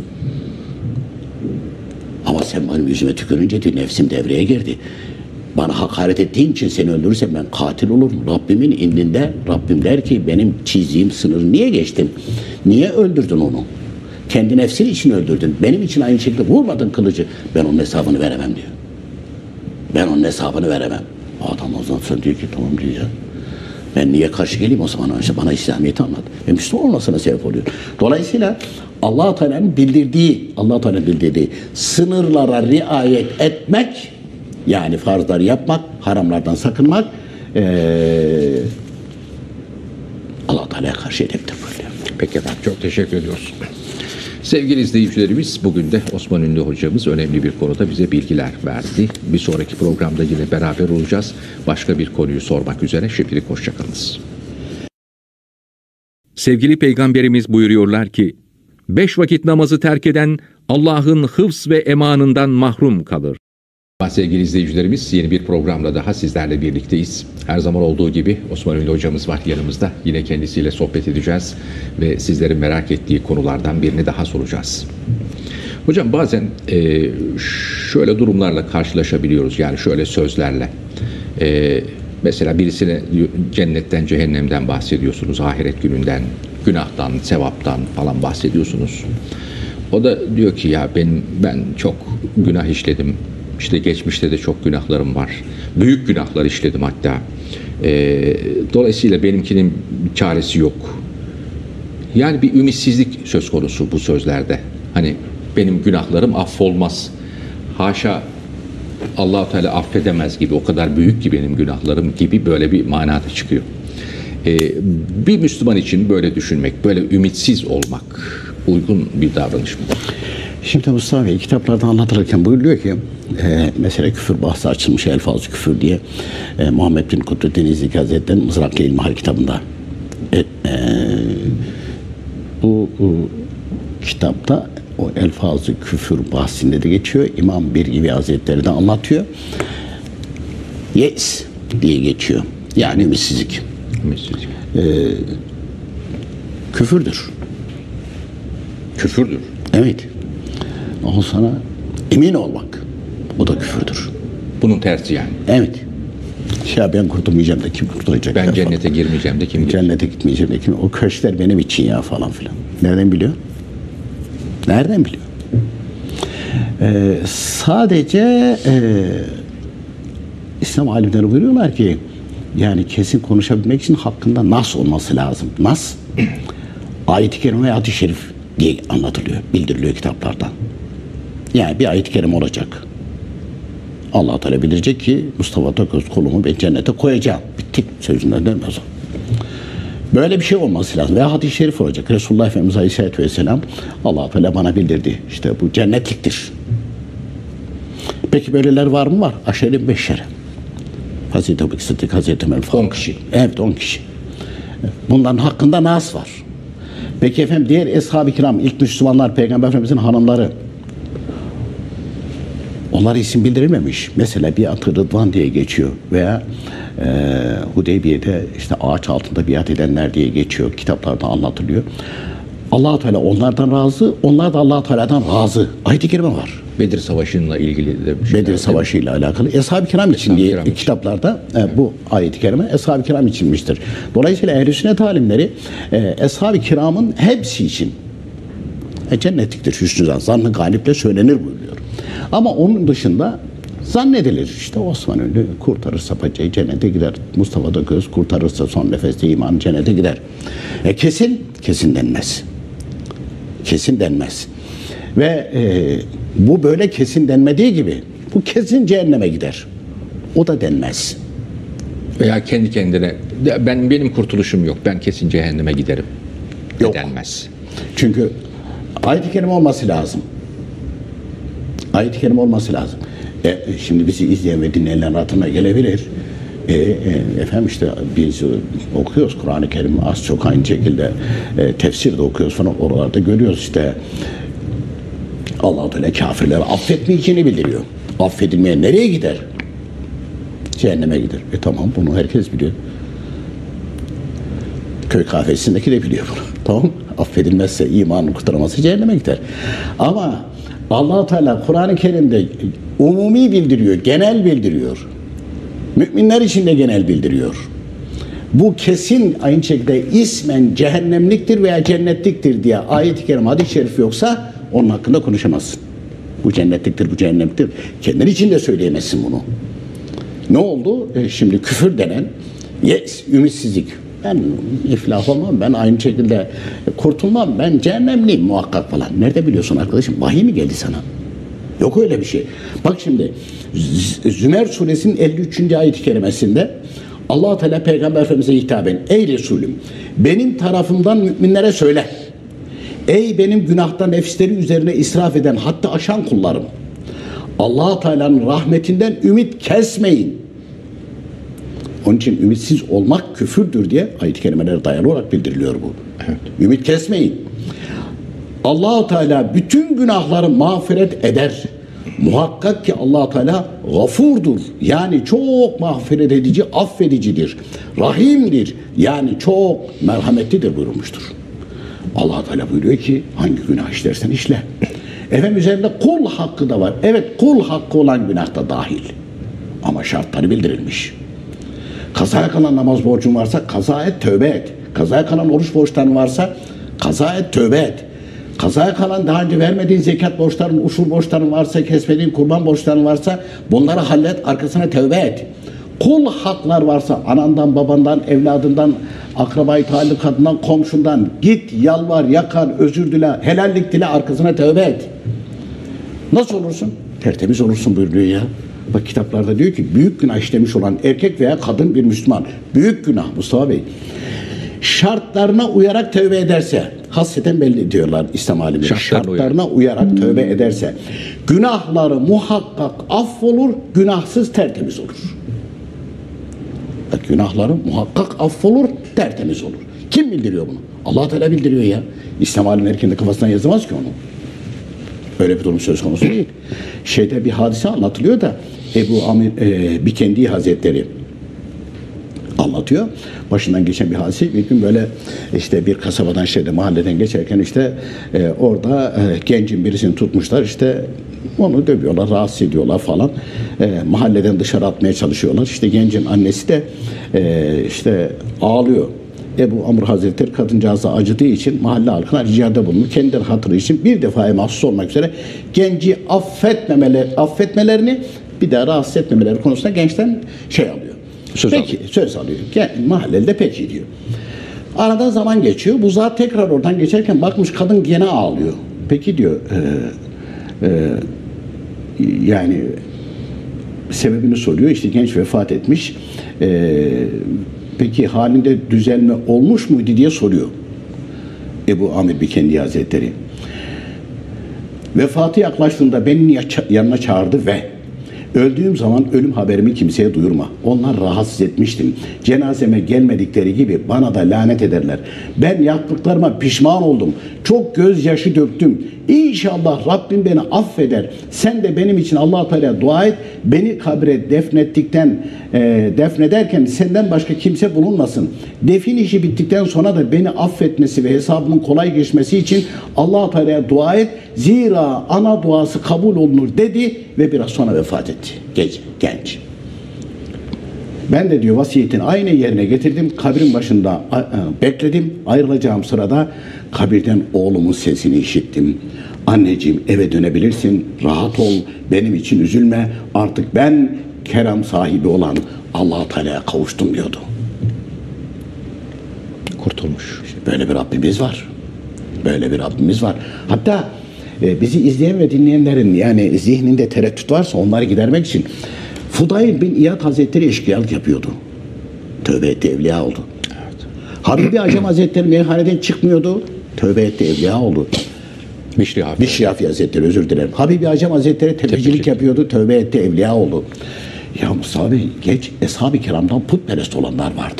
Ama sen benim yüzüme tükürünce diyor nefsim devreye girdi. Bana hakaret ettiğin için seni öldürürsem ben katil olurum. Rabbimin indinde Rabbim der ki benim çizdiğim sınırı niye geçtin? Niye öldürdün onu? Kendi nefsin için öldürdün. Benim için aynı şekilde vurmadın kılıcı. Ben onun hesabını veremem diyor. Ben onun hesabını veremem. Adam o zaman sonra diyor ki tamam diyor ya. Ben niye karşı geleyim o zaman? İşte bana İslamiyet'i anlat. Ve Müslüman olmasına sebep oluyor. Dolayısıyla Allah-u Teala'nın bildirdiği, Allah-u Teala'nın bildirdiği sınırlara riayet etmek, yani farzları yapmak, haramlardan sakınmak ee, Allah-u Teala'ya karşı edeptir böyle. Peki efendim, çok teşekkür ediyoruz. Sevgili izleyicilerimiz, bugün de Osman Ünlü hocamız önemli bir konuda bize bilgiler verdi. Bir sonraki programda yine beraber olacağız. Başka bir konuyu sormak üzere. Şimdilik hoşçakalınız. Sevgili Peygamberimiz buyuruyorlar ki, beş vakit namazı terk eden Allah'ın hıfz ve emanından mahrum kalır. Sevgili izleyicilerimiz, yeni bir programla daha sizlerle birlikteyiz. Her zaman olduğu gibi Osman Ünlü hocamız var yanımızda. Yine kendisiyle sohbet edeceğiz ve sizlerin merak ettiği konulardan birini daha soracağız. Hocam bazen e, şöyle durumlarla karşılaşabiliyoruz, yani şöyle sözlerle. E, mesela birisine cennetten, cehennemden bahsediyorsunuz, ahiret gününden, günahtan, sevaptan falan bahsediyorsunuz. O da diyor ki ya ben, ben çok günah işledim. İşte geçmişte de çok günahlarım var. Büyük günahlar işledim hatta. E, dolayısıyla benimkinin çaresi yok. Yani bir ümitsizlik söz konusu bu sözlerde. Hani benim günahlarım affolmaz. Haşa, Allah-u Teala affedemez gibi, o kadar büyük ki benim günahlarım gibi böyle bir manada çıkıyor. E, bir Müslüman için böyle düşünmek, böyle ümitsiz olmak uygun bir davranış mıdır? Şimdi Mustafa Bey kitaplarda anlatılırken buyuruyor ki e, mesela küfür bahsi açılmış, elfaz küfür diye e, Muhammed bin Kudrettin İznik Hazretleri'nin Mızrak-ı İlmihal kitabında e, e, bu, bu kitapta o elfaz-ı küfür bahsinde de geçiyor. İmam Bir gibi Hazretleri de anlatıyor. Yes diye geçiyor. Yani ümitsizlik. Ümitsizlik. E, küfürdür. Küfürdür. Evet. Ondan sonra emin olmak. O da küfürdür. Bunun tersi yani. Evet. Ya ben kurtulmayacağım da kim kurtulacak? Ben ya cennete falan. girmeyeceğim de kim girecek? Cennete gitmeyeceğim de kim? O köşkler benim için ya falan filan. Nereden biliyor? Nereden biliyor? Ee, sadece e, İslam alimleri buyuruyorlar ki yani kesin konuşabilmek için hakkında nas olması lazım. Nas ayet-i kerime ve hadis-i şerif diye anlatılıyor, bildiriliyor kitaplardan. Yani bir ayet-i kerime olacak. Allah Teala bilecek ki Mustafa Toköz kolumu ben cennete koyacağım. Bitti. Sözünden dönmez o. Böyle bir şey olması lazım. Veya hadis-i şerif olacak. Resulullah Efendimiz Aleyhisselatü Vesselam Allah Teala bana bildirdi. İşte bu cennetliktir. Peki böyleler var mı? Var. Aşere beşere. Hazreti Ebu Sıddık, Hazreti Ömer falan. on kişi. Evet on kişi. Bunların hakkında nas var. Peki efendim diğer Eshab-ı Kiram, ilk Müslümanlar, Peygamber Efendimizin hanımları, onlar isim bildirilmemiş. Mesela biat-ı Rıdvan diye geçiyor veya e, Hudeybiye'de işte ağaç altında biat edenler diye geçiyor. Kitaplarda anlatılıyor. Allah Teala onlardan razı, onlar da Allah Teala'dan razı. Ayet-i kerime var. Bedir Savaşı'nla ilgili de bir şey. Bedir Savaşı ile alakalı. Eshab-ı Kiram için Eshab-ı diye Kiram için. kitaplarda e, bu ayet-i kerime Eshab-ı Kiram içinmiştir. Dolayısıyla ehl-i sünnet alimleri e, Eshab-ı Kiram'ın hepsi için e, cennetliktir. Hüsnü zan, zannı galiple söylenir buyuruyor. Ama onun dışında zannedilir. İşte Osman Ünlü kurtarırsa paçayı cennete gider. Mustafa da Göz kurtarırsa son nefeste iman cennete gider. E, kesin, kesin denmez. Kesin denmez. Ve e, bu böyle kesin denmediği gibi bu kesin cehenneme gider. O da denmez. Veya kendi kendine ben benim kurtuluşum yok. Ben kesin cehenneme giderim. De Yok. denmez. Çünkü ayet-i kerime olması lazım. Ayet-i kerime olması lazım. E, şimdi bizi izleyen ve dinleyenlerin hatırına gelebilir. E, e, efendim işte biz okuyoruz Kur'an-ı Kerim az çok aynı şekilde e, tefsir de okuyoruz falan, oralarda görüyoruz işte Allah-u Teala kafirleri affetmeyeceğini bildiriyor. Affedilmeyen nereye gider? Cehenneme gider. E tamam, bunu herkes biliyor. Köy kahvesindeki de biliyor bunu. Tamam, affedilmezse, imanını kurtaramazsa cehenneme gider. Ama Allah-u Teala Kur'an-ı Kerim'de umumi bildiriyor, genel bildiriyor. Müminler için de genel bildiriyor. Bu kesin aynı şekilde ismen cehennemliktir veya cennetliktir diye ayet-i kerim, hadis-i şerif yoksa onun hakkında konuşamazsın. Bu cennetliktir, bu cehennemliktir. Kendin için de söyleyemezsin bunu. Ne oldu? E şimdi küfür denen yes, ümitsizlik. Ben iflah olmam, ben aynı şekilde kurtulmam, ben cehennemliyim muhakkak falan. Nerede biliyorsun arkadaşım? Vahiy mi geldi sana? Yok öyle bir şey. Bak şimdi Zümer suresinin elli üçüncü ayet-i kerimesinde Allah Teala Peygamber Efendimiz'e hitaben ey Resulüm benim tarafımdan müminlere söyle. Ey benim günahtan nefisleri üzerine israf eden hatta aşan kullarım. Allah Teala'nın rahmetinden ümit kesmeyin. Onun için ümitsiz olmak küfürdür diye ayet-i kerimelere dayalı olarak bildiriliyor bu. Evet. Ümit kesmeyin. Allah Teala bütün günahları mağfiret eder. Muhakkak ki Allah Teala gafurdur. Yani çok mağfiret edici, affedicidir. Rahimdir. Yani çok merhametlidir buyurmuştur. Allah Teala buyuruyor ki hangi günah işlersen işle. Efendim üzerinde kul hakkı da var. Evet, kul hakkı olan günah da dahil. Ama şartları bildirilmiş. Kazaya kalan namaz borcun varsa kaza et, tövbe et. Kazaya kalan oruç borçların varsa kaza et, tövbe et. Kazaya kalan daha önce vermediğin zekat borçların, usul borçların varsa, kesmediğin kurban borçların varsa bunları hallet, arkasına tövbe et. Kul haklar varsa anandan, babandan, evladından, akrabayı talukatından, komşundan git, yalvar, yakar, özür dile, helallik dile, arkasına tövbe et. Nasıl olursun? Tertemiz olursun buyuruyor ya. Bak kitaplarda diyor ki büyük günah işlemiş olan erkek veya kadın bir Müslüman. Büyük günah Mustafa Bey. Şartlarına uyarak tövbe ederse, hasreten belli diyorlar İslam alimleri. Şartlarına, Şartlarına uyarak tövbe ederse günahları muhakkak affolur, günahsız tertemiz olur. Bak günahları muhakkak affolur, tertemiz olur. Kim bildiriyor bunu? Allah Teala bildiriyor ya. İslam alimleri kendi kafasından yazamaz ki onu. Öyle bir durum söz konusu değil. Şeyde bir hadise anlatılıyor da Ebu Amir e, Bikendi Hazretleri anlatıyor. Başından geçen bir hadise. Bir gün böyle işte bir kasabadan şeyde mahalleden geçerken işte e, orada e, gencin birisini tutmuşlar, işte onu dövüyorlar, rahatsız ediyorlar falan. E, mahalleden dışarı atmaya çalışıyorlar. İşte gencin annesi de e, işte ağlıyor. Ebu Amr Hazretleri kadıncağıza acıdığı için mahalle halkına ricada bulundu. Kendileri hatırı için bir defaya mahsus olmak üzere genci affetmemeler, affetmelerini bir daha rahatsız etmemeleri konusunda gençten şey alıyor. Söz peki, alıyor. söz alıyor. Mahalleli de peki diyor. Arada zaman geçiyor. Bu zat tekrar oradan geçerken bakmış kadın gene ağlıyor. Peki diyor e, e, yani sebebini soruyor. İşte genç vefat etmiş. E, peki halinde düzelme olmuş muydu diye soruyor. Ebu Amir Bikendi Hazretleri. Vefatı yaklaştığında beni yanına çağırdı ve Öldüğüm zaman ölüm haberimi kimseye duyurma. Onlar rahatsız etmiştim. Cenazeme gelmedikleri gibi bana da lanet ederler. Ben yaptıklarıma pişman oldum. Çok gözyaşı döktüm. İnşallah Rabbim beni affeder. Sen de benim için Allah-u Teala dua et. Beni kabre defnettikten e, defnederken senden başka kimse bulunmasın. Defin işi bittikten sonra da beni affetmesi ve hesabımın kolay geçmesi için Allah-u Teala'ya dua et. Zira ana duası kabul olunur dedi ve biraz sonra vefat etti. Gece, genç. Ben de diyor vasiyetini aynı yerine getirdim. Kabrin başında bekledim. Ayrılacağım sırada kabirden oğlumun sesini işittim. Anneciğim eve dönebilirsin. Rahat ol. Benim için üzülme. Artık ben kerem sahibi olan Allah-u Teala'ya kavuştum diyordu. Kurtulmuş. Böyle bir Rabbimiz var. Böyle bir Rabbimiz var. Hatta e, bizi izleyen ve dinleyenlerin yani zihninde tereddüt varsa onları gidermek için Fudayl bin İyad Hazretleri eşkıyalık yapıyordu. Tövbe etti, evliya oldu. Evet. Habibi Acem Hazretleri meyhaneden çıkmıyordu. Tövbe etti, evliya oldu. Bişri Hafi. Bişri Hafi Hazretleri, özür dilerim. Habibi Acem Hazretleri tefecilik yapıyordu. Tövbe etti, evliya oldu. Ya Mustafa Bey, geç Eshab-ı Kiram'dan putperest olanlar vardı.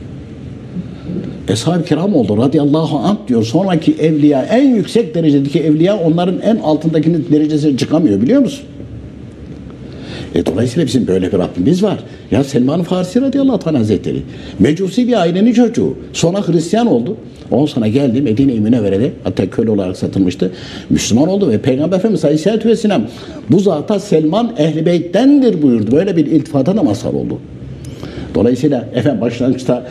Eshab-ı Kiram oldu radıyallahu anh diyor. Sonraki evliya, en yüksek derecedeki evliya onların en altındakinin derecesine çıkamıyor, biliyor musun? E, dolayısıyla bizim böyle bir Rabbimiz var. Ya Selman Farisi radıyallahu anh hazretleri mecusi bir ailenin çocuğu. Sonra Hristiyan oldu. On sonra geldi Medine-i Münevvere'de, hatta köle olarak satılmıştı. Müslüman oldu ve Peygamber Efendimiz Aleyhisselatü Vesselam bu zata Selman Ehl-i Beyt'tendir buyurdu. Böyle bir iltifata da mazhar oldu. Dolayısıyla efendim başlangıçta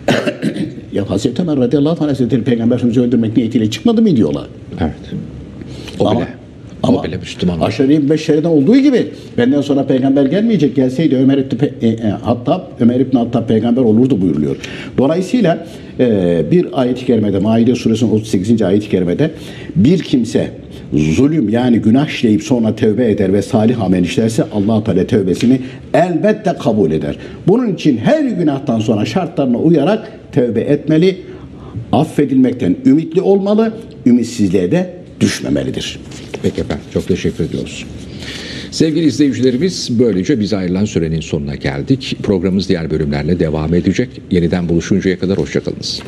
ya Hazreti Ömer radıyallahu anh hazretleri Peygamber Efendimiz'i öldürmek niyetiyle çıkmadı mı diyorlar. Evet. O ama, bile. Ama o bile Müslüman. Aşere-i Beşşere'den olduğu gibi benden sonra peygamber gelmeyecek, gelseydi Ömer İbni e, e, Hattab, Ömer İbni Hattab peygamber olurdu buyuruluyor. Dolayısıyla e, bir ayet-i kerimede, Maide suresinin otuz sekizinci ayet-i kerimede bir kimse zulüm yani günah işleyip sonra tövbe eder ve salih amel işlerse Allah-u Teala tövbesini elbette kabul eder. Bunun için her günahtan sonra şartlarına uyarak tövbe etmeli, affedilmekten ümitli olmalı, ümitsizliğe de düşmemelidir. Peki efendim, çok teşekkür ediyoruz. Sevgili izleyicilerimiz, böylece bize ayrılan sürenin sonuna geldik. Programımız diğer bölümlerle devam edecek. Yeniden buluşuncaya kadar hoşçakalınız.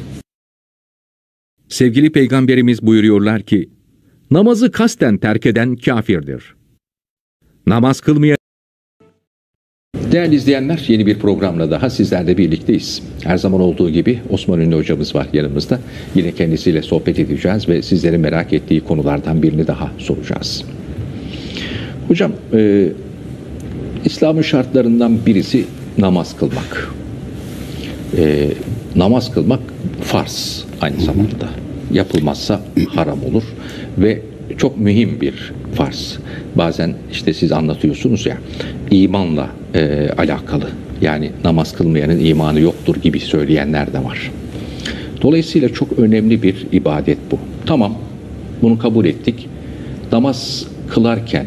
Sevgili Peygamberimiz buyuruyorlar ki, namazı kasten terk eden kafirdir. Namaz kılmayan Değerli izleyenler, yeni bir programla daha sizlerle birlikteyiz. Her zaman olduğu gibi Osman Ünlü hocamız var yanımızda. Yine kendisiyle sohbet edeceğiz ve sizlerin merak ettiği konulardan birini daha soracağız. Hocam, e, İslam'ın şartlarından birisi namaz kılmak. E, namaz kılmak farz aynı zamanda. Yapılmazsa haram olur ve çok mühim bir farz. Bazen işte siz anlatıyorsunuz ya, imanla e, alakalı. Yani namaz kılmayanın imanı yoktur gibi söyleyenler de var. Dolayısıyla çok önemli bir ibadet bu. Tamam, bunu kabul ettik. Namaz kılarken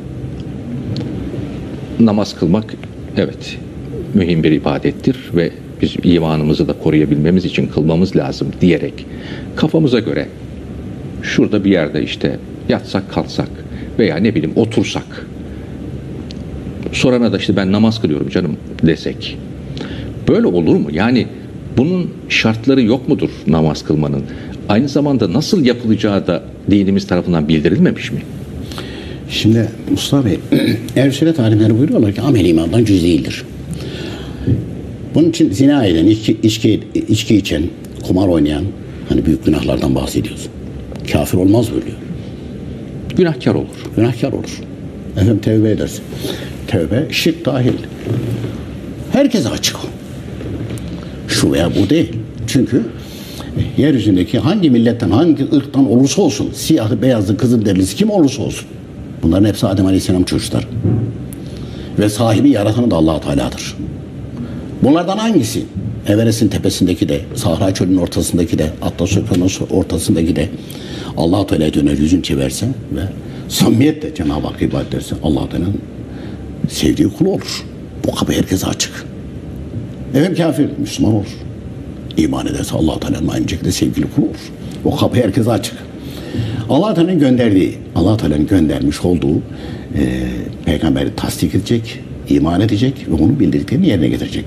namaz kılmak evet mühim bir ibadettir ve biz imanımızı da koruyabilmemiz için kılmamız lazım diyerek kafamıza göre şurada bir yerde işte yatsak kalksak veya ne bileyim otursak, sorana da işte ben namaz kılıyorum canım desek, böyle olur mu? Yani bunun şartları yok mudur namaz kılmanın? Aynı zamanda nasıl yapılacağı da dinimiz tarafından bildirilmemiş mi? Şimdi Mustafa Bey, Ehl-i Sünnet alimleri buyuruyorlar ki amel imandan cüz değildir. Bunun için zina eden, içki, içki, içki içen, kumar oynayan, hani büyük günahlardan bahsediyoruz. Kafir olmaz buyuruyor. Günahkar olur. Günahkar olur. Efendim tevbe edersin. Tevbe şirk dahil. Herkese açık o. Şu veya bu değil. Çünkü yeryüzündeki hangi milletten, hangi ırktan olursa olsun, siyahı, beyazı, kızıl derlisi kim olursa olsun, bunların hepsi Adem Aleyhisselam çocuklar. Ve sahibi, yaratanı da Allah-u Teala'dır. Bunlardan hangisi? Everest'in tepesindeki de, Sahra çölünün ortasındaki de, Atlas Okyanusu ortasındaki de Allah-u Teala'ya döner yüzün çeversen ve samimiyetle Cenab-ı Hakk'a ibadet edersen Allah-u Teala'nın sevdiği kulu olur. Bu kapı herkese açık. Evet kafir, Müslüman olur. İman ederse Allah-u Teala'nın aynı şekilde sevgili kulu olur. O kapı herkese açık. Allah-u Teala'nın gönderdiği, Allah-u Teala'nın göndermiş olduğu peygamberi tasdik edecek, iman edecek ve onun bildirdiklerini yerine getirecek.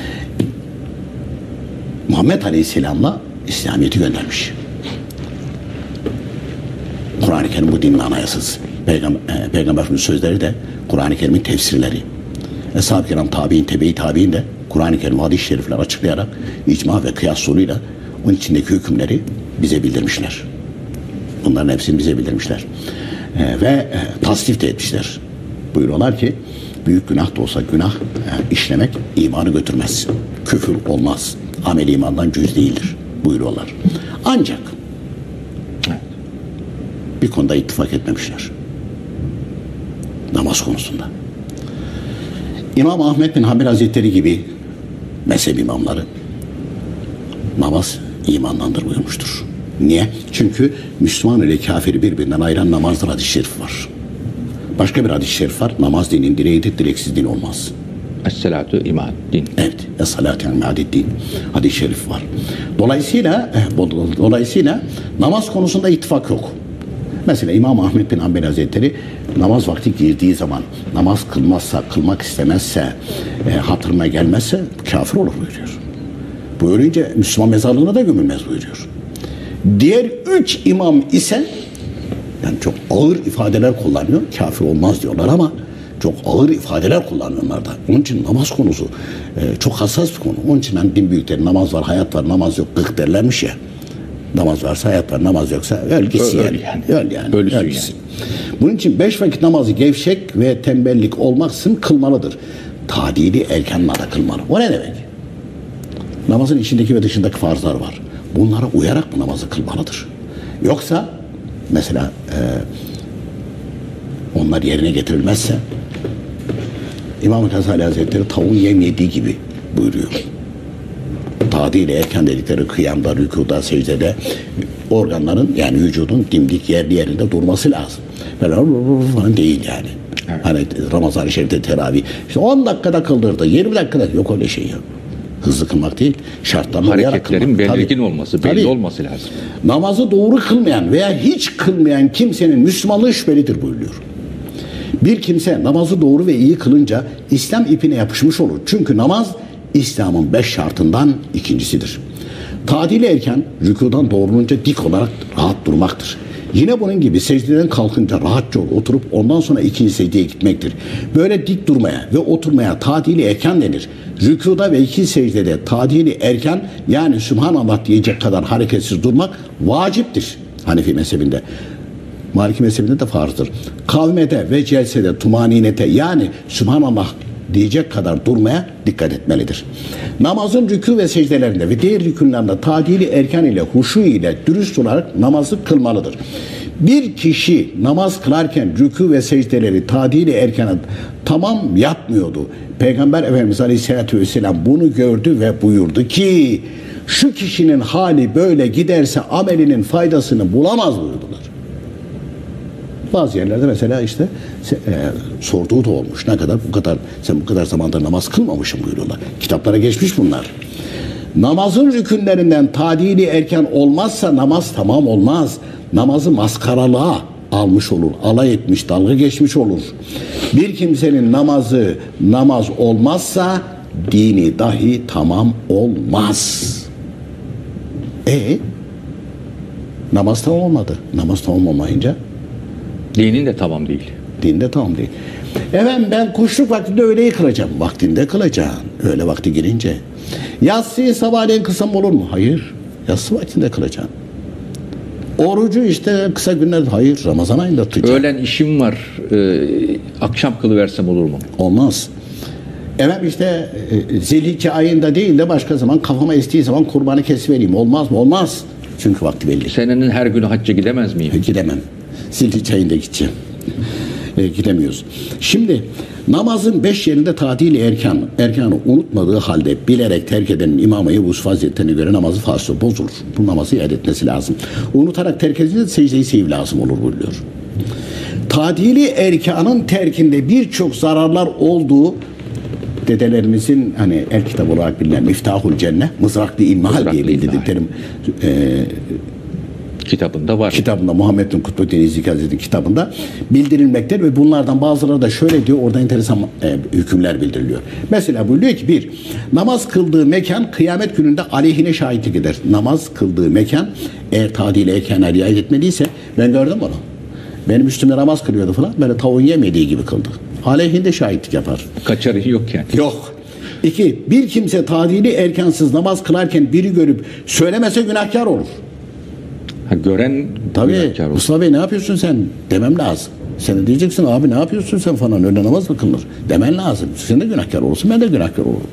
Muhammed Aleyhisselam'la İslamiyet'i göndermiş. Kur'an-ı Kerim bu dinin anayasası. Peygam e, Peygamberin sözleri de Kur'an-ı Kerim'in tefsirleri. Eshab-ı Kiram, tabi'in, tebe-i tabi'in de Kur'an-ı Kerim hadis-i şerifler açıklayarak icma ve kıyas yoluyla onun içindeki hükümleri bize bildirmişler. Bunların hepsini bize bildirmişler. E, ve e, tasdif de etmişler. Buyuruyorlar ki büyük günah da olsa günah e, işlemek imanı götürmez. Küfür olmaz. Amel imandan cüz değildir buyuruyorlar. Ancak bir konuda ittifak etmemişler. Namaz konusunda. İmam Ahmed bin Hanbel Hazretleri gibi mezhep imamları namaz imandandır buyurmuştur. Niye? Çünkü Müslüman ile kafiri birbirinden ayıran namazdır hadis-i şerif var. Başka bir hadis-i şerif var. Namaz dinin direğidir, direksiz din olmaz. Es-salatu imad din. Evet. Es-salatu imad din. Hadis-i şerif var. Dolayısıyla dolayısıyla namaz konusunda ittifak yok. Mesela İmam Ahmed bin Hanbel Hazretleri namaz vakti girdiği zaman namaz kılmazsa, kılmak istemezse, e, hatırına gelmezse kafir olur buyuruyor. Böylece Müslüman mezarlığına da gömülmez buyuruyor. Diğer üç imam ise yani çok ağır ifadeler kullanıyor. Kafir olmaz diyorlar ama çok ağır ifadeler kullanıyorlar da. Onun için namaz konusu e, çok hassas bir konu. Onun için hani din büyükleri namaz var, hayat var, namaz yok, gık derlermiş ya. Namaz varsa hayat var, namaz yoksa öl gitsin öl, yani. yani. Öl yani. Ölüsün öl yani. Bunun için beş vakit namazı gevşek ve tembellik olmaksızın kılmalıdır. Tadili erkenlerde kılmalı. O ne demek? Namazın içindeki ve dışındaki farzlar var. Bunlara uyarak bu namazı kılmalıdır. Yoksa mesela e, onlar yerine getirilmezse İmam-ı Gazali Hazretleri tavuğun yem yediği gibi buyuruyor. Tadil-i erken dedikleri kıyamda, rükuda, secdede organların yani vücudun dimdik yerli yerinde durması lazım. Böyle falan değil yani. Evet. Hani Ramazan-ı Şerif'te teravih. İşte on dakikada kıldırdı, yirmi dakikada yok öyle şey yok. Hızlı kılmak değil, şartlarına uyarak kılmak. Hareketlerin belirgin Tabii. olması, belli Tabii. olması lazım. Namazı doğru kılmayan veya hiç kılmayan kimsenin Müslümanlığı şüphelidir buyuruyor. Bir kimse namazı doğru ve iyi kılınca İslam ipine yapışmış olur. Çünkü namaz İslam'ın beş şartından ikincisidir. Tadil erken rükudan doğrulunca dik olarak rahat durmaktır. Yine bunun gibi secdeden kalkınca rahatça oturup ondan sonra ikinci secdeye gitmektir. Böyle dik durmaya ve oturmaya tadili erken denir. Rükuda ve iki secdede tadili erken yani Sübhanallah diyecek kadar hareketsiz durmak vaciptir Hanefi mezhebinde. Maliki mezhebinde de farzdır. Kavmede ve celsede tumaninete yani Sübhanallah diyecek kadar durmaya dikkat etmelidir. Namazın rükû ve secdelerinde ve diğer rükünlerinde tadili erken ile huşu ile dürüst olarak namazı kılmalıdır. Bir kişi namaz kılarken rükû ve secdeleri tadili erkene tamam yapmıyordu. Peygamber Efendimiz Aleyhisselatü Vesselam bunu gördü ve buyurdu ki şu kişinin hali böyle giderse amelinin faydasını bulamaz buyurdular. Bazı yerlerde mesela işte e, sorduğu da olmuş. Ne kadar bu kadar sen bu kadar zamanda namaz kılmamışsın buyuruyorlar. Kitaplara geçmiş bunlar. Namazın rükünlerinden tadili erken olmazsa namaz tamam olmaz. Namazı maskaralığa almış olur. Alay etmiş, dalga geçmiş olur. Bir kimsenin namazı namaz olmazsa dini dahi tamam olmaz. E namaz tamam olmadı. Namaz tamam olmayınca Dinin de tamam değil. dinde tamam değil. Efendim ben kuşluk vaktinde öğleyi kılacağım. Vaktinde kılacaksın. Öğle vakti girince. Yatsıyı sabahleyin kılsam olur mu? Hayır. Yatsı vaktinde kılacaksın. Orucu işte kısa günler. Hayır. Ramazan ayında tutacaksın. Öğlen işim var. E, akşam kılıversem olur mu? Olmaz. Efendim işte e, Zilhicce ayında değil de başka zaman kafama estiği zaman kurbanı kesivereyim. Olmaz mı? Olmaz. Çünkü vakti belli. Senenin her günü hacca gidemez miyim? E, gidemem. Zilhicce ayında gideceğim. E, gidemiyoruz. Şimdi namazın beş yerinde tadil erken, erkanı unutmadığı halde bilerek terk edenin İmam Ebu Yusuf Hazretleri'ne göre namazı fasıl bozulur. Bu namazı iade etmesi lazım. Unutarak terk edince secde-i sehiv lazım olur buyuruyor. Tadili erkanın terkinde birçok zararlar olduğu dedelerimizin hani el kitabı olarak bilinen Miftahul Cennet, Mızraklı İlmihal diye bildirdiklerim e, kitabında var. Kitabında Muhammed bin Kutbuddin İzzi Hazretleri'nin kitabında bildirilmektedir ve bunlardan bazıları da şöyle diyor, orada enteresan e, hükümler bildiriliyor. Mesela buyuruyor ki bir, namaz kıldığı mekan kıyamet gününde aleyhine şahitlik eder. Namaz kıldığı mekan eğer tadile ekene riayet etmediyse, ben gördüm onu. Benim üstüme namaz kılıyordu falan, böyle tavuğun yemediği gibi kıldı. Aleyhinde şahitlik yapar. Kaçarı yok yani. Yok. İki, bir kimse tadili erkansız namaz kılarken biri görüp söylemese günahkar olur. Ha, gören Tabii. günahkar olur. Mustafa Bey ne yapıyorsun sen? Demem lazım. Sen de diyeceksin abi ne yapıyorsun sen falan, öyle namaz mı kılınır? Demen lazım. Sen de günahkar olursun, ben de günahkar olurum.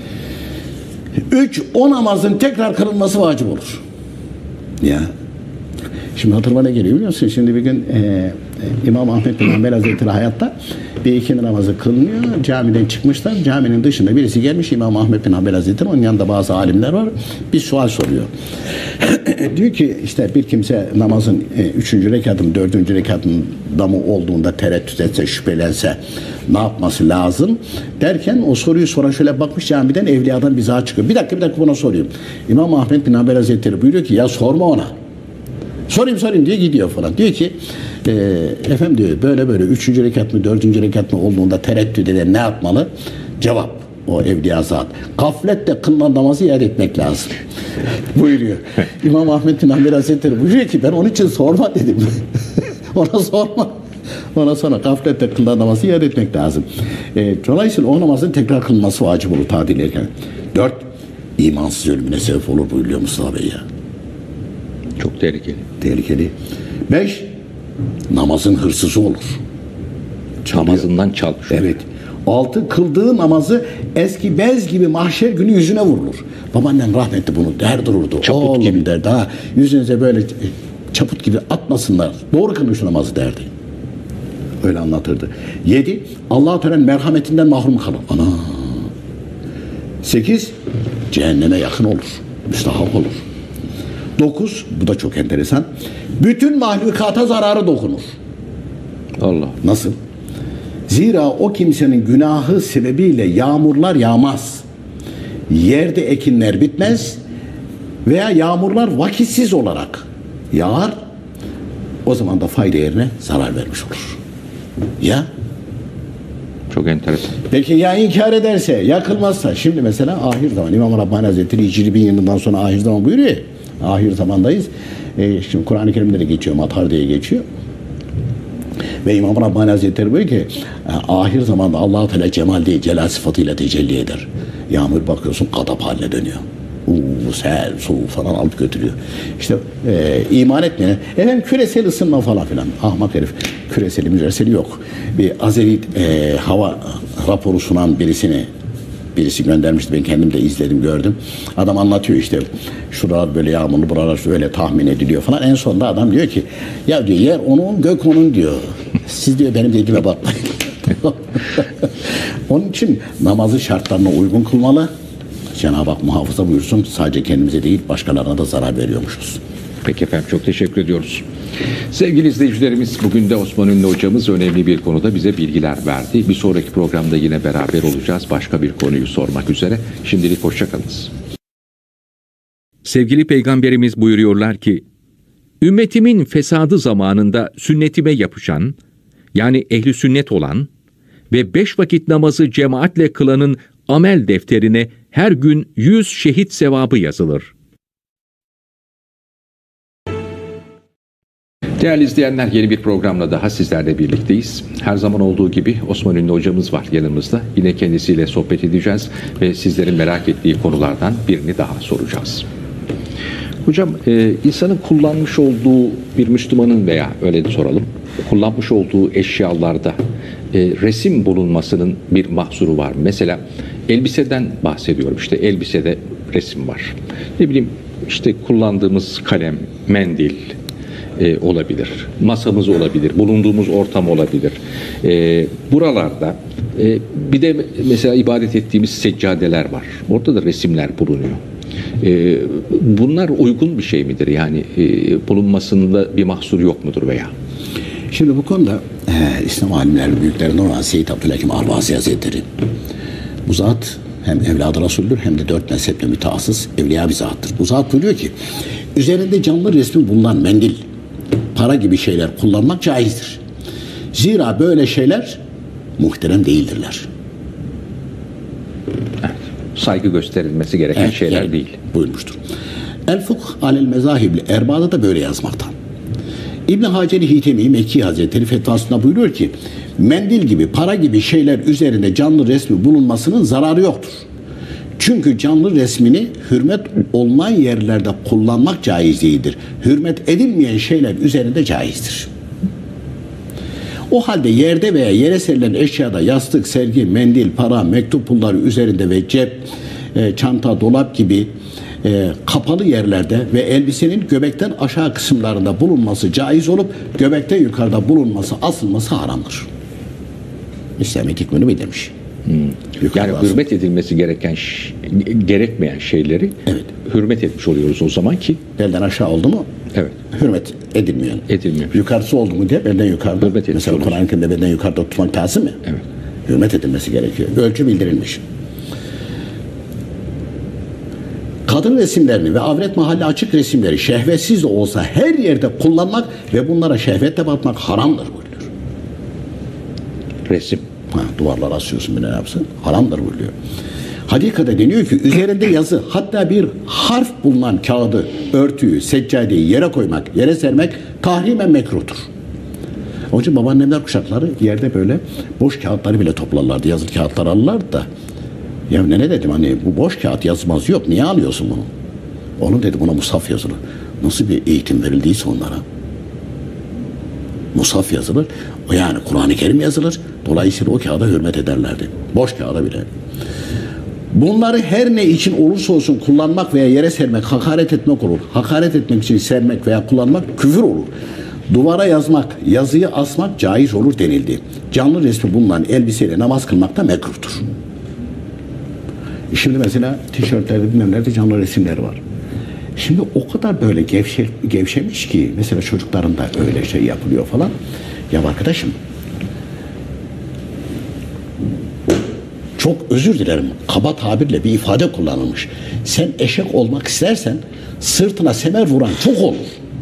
Üç, o namazın tekrar kılınması vacip olur. Ya. Şimdi hatırıma ne geliyor biliyor musun? Şimdi bir gün e, e, İmam Ahmed bin Hanbel Hazretleri hayatta bir ikindi namazı kılınıyor. Camiden çıkmışlar. Caminin dışında birisi gelmiş, İmam Ahmed bin Hanbel Hazretleri. Onun yanında bazı alimler var. Bir sual soruyor. Diyor ki işte bir kimse namazın e, üçüncü rekatın, dördüncü rekatında mı olduğunda tereddüt etse, şüphelense ne yapması lazım? Derken o soruyu soran şöyle bakmış, camiden evliyadan bir zat çıkıyor. Bir dakika bir dakika buna sorayım. İmam Ahmed bin Hanbel Hazretleri buyuruyor ki ya sorma ona. Sorayım sorayım diye gidiyor falan. Diyor ki e, efendim diyor böyle böyle üçüncü rekat mı dördüncü rekat mı olduğunda tereddüt eden ne yapmalı? Cevap o evliya zat. Gafletle kılınan namazı iade etmek lazım. Buyuruyor. İmam Ahmed bin Hanbel Hazretleri buyuruyor ki ben onun için sorma dedim. Ona sorma. Ona sonra gafletle kılınan namazı iade etmek lazım. E, dolayısıyla o namazın tekrar kılınması vacip olur tadil erken. Dört, imansız ölümüne sebep olur buyuruyor Mustafa Bey ya. Çok tehlikeli. Tehlikeli. Beş, namazın hırsızı olur. Çalıyor. Namazından çalmış. Evet. Altı, kıldığı namazı eski bez gibi mahşer günü yüzüne vurulur. Babaannem rahmetli bunu der dururdu. Çaput Oğlum gibi. derdi. Ha, yüzünüze böyle çaput gibi atmasınlar. Doğru kılın şu namazı derdi. Öyle anlatırdı. Yedi, Allah-u Teala'nın merhametinden mahrum kalır. Ana. Sekiz, cehenneme yakın olur. Müstahak olur. Dokuz, bu da çok enteresan. Bütün mahlukata zararı dokunur. Allah. Nasıl? Zira o kimsenin günahı sebebiyle yağmurlar yağmaz. Yerde ekinler bitmez veya yağmurlar vakitsiz olarak yağar. O zaman da fayda yerine zarar vermiş olur. Ya? Çok enteresan. Peki ya inkar ederse, yakılmazsa? Şimdi mesela ahir zaman İmam Rabbani Hazretleri Hicri bin yılından sonra ahir zaman buyuruyor ya. Ahir zamandayız. E, şimdi Kur'an-ı Kerim'de de geçiyor, Mathar diye geçiyor. Ve İmam Rabbani Hazretleri buyuruyor ki ahir zamanda Allah-u Teala cemal değil, celal sıfatıyla tecelli eder. Yağmur bakıyorsun kadap haline dönüyor. Uuu, sel, soğuk falan alıp götürüyor. İşte e, iman etmeyen, efendim küresel ısınma falan filan. Ahmak herif. Küreseli müreseli yok. Bir Azeri e, hava raporu sunan birisini birisi göndermişti. Ben kendim de izledim, gördüm. Adam anlatıyor işte şuralar böyle yağmurlu, buralar öyle tahmin ediliyor falan. En sonunda adam diyor ki ya diyor yer onun, gök onun diyor. Siz diyor benim dediğime bakmayın. Onun için namazı şartlarına uygun kılmalı. Cenab-ı Hak muhafaza buyursun. Sadece kendimize değil başkalarına da zarar veriyormuşuz. Peki efendim, çok teşekkür ediyoruz. Sevgili izleyicilerimiz, bugün de Osman Ünlü hocamız önemli bir konuda bize bilgiler verdi. Bir sonraki programda yine beraber olacağız. Başka bir konuyu sormak üzere. Şimdilik hoşçakalınız. Sevgili Peygamberimiz buyuruyorlar ki, ümmetimin fesadı zamanında sünnetime yapışan, yani ehli sünnet olan ve beş vakit namazı cemaatle kılanın amel defterine her gün yüz şehit sevabı yazılır. Değerli izleyenler, yeni bir programla daha sizlerle birlikteyiz. Her zaman olduğu gibi Osman Ünlü hocamız var yanımızda. Yine kendisiyle sohbet edeceğiz ve sizlerin merak ettiği konulardan birini daha soracağız. Hocam, e, insanın kullanmış olduğu, bir Müslümanın veya öyle de soralım, kullanmış olduğu eşyalarda e, resim bulunmasının bir mahsuru var mı? Mesela elbiseden bahsediyorum. İşte elbisede resim var. Ne bileyim işte kullandığımız kalem, mendil e, olabilir. Masamız olabilir. Bulunduğumuz ortam olabilir. E, buralarda e, bir de mesela ibadet ettiğimiz seccadeler var. Orada da resimler bulunuyor. Ee, bunlar uygun bir şey midir? Yani e, bulunmasında bir mahsur yok mudur veya? Şimdi bu konuda e, İslam alimlerinin büyüklerinden olan Seyyid Abdülhakim Arvazi Hazretleri, bu zat hem evladı Resul'dür hem de dört mezheple mütehassıs evliya bir zattır. Bu zat buyuruyor ki üzerinde canlı resmi bulunan mendil, para gibi şeyler kullanmak caizdir. Zira böyle şeyler muhterem değildirler. Evet. Saygı gösterilmesi gereken Evet, şeyler yani değil. Buyurmuştur. El-Fıkh alel mezahibli Erba'da da böyle yazmakta. İbn-i Hacer-i Hitemi Mekki Hazretleri fetvasında buyuruyor ki mendil gibi para gibi şeyler üzerinde canlı resmi bulunmasının zararı yoktur. Çünkü canlı resmini hürmet olunan yerlerde kullanmak caiz değildir. Hürmet edilmeyen şeyler üzerinde caizdir. O halde yerde veya yere serilen eşyada yastık, sergi, mendil, para, mektup pulları üzerinde ve cep, e, çanta, dolap gibi e, kapalı yerlerde ve elbisenin göbekten aşağı kısımlarında bulunması caiz olup göbekten yukarıda bulunması, asılması haramdır. İslam hükmünü bildirmiş. Hmm. Yani hürmet edilmesi gereken, gerekmeyen şeyleri evet. hürmet etmiş oluyoruz o zaman ki. Belden aşağı oldu mu? Evet. Hürmet edilmiyor. Edilmiyor. Yukarısı oldu mu diye belden yukarıda. Hürmet mesela Kur'an-ı Kerim'de belden yukarıda tutmak lazım mı? Evet. Hürmet edilmesi gerekiyor. Ölçü bildirilmiş. Kadın resimlerini ve avret mahalli açık resimleri şehvetsiz de olsa her yerde kullanmak ve bunlara şehvetle bakmak haramdır buyuruyor. Resim. Ha, duvarlar asıyorsun bir ne yapsın? Haramdır buyuruyor. Hadikada deniyor ki üzerinde yazı hatta bir harf bulunan kağıdı, örtüyü, seccadeyi yere koymak, yere sermek tahrimen mekruhtur. Onun için babaannemler kuşakları yerde böyle boş kağıtları bile toplarlardı. Yazılı kağıtlar alırlardı da. Ya ne, ne dedim hani bu boş kağıt yazmaz yok. Niye alıyorsun bunu? Onu dedi buna mushaf yazılır. Nasıl bir eğitim verildiyse onlara. Mushaf yazılır. Yani Kur'an-ı Kerim yazılır. Dolayısıyla o kağıda hürmet ederlerdi. Boş kağıda bile. Bunları her ne için olursa olsun kullanmak veya yere sermek, hakaret etmek olur. Hakaret etmek için sermek veya kullanmak küfür olur. Duvara yazmak, yazıyı asmak caiz olur denildi. Canlı resmi bulunan elbiseyle namaz kılmak da mekruhtur. Şimdi mesela tişörtlerde bilmem nerede canlı resimler var. Şimdi o kadar böyle gevşe, gevşemiş ki mesela çocukların da öyle şey yapılıyor falan. Ya arkadaşım çok özür dilerim kaba tabirle bir ifade kullanılmış. Sen eşek olmak istersen sırtına semer vuran çok olur.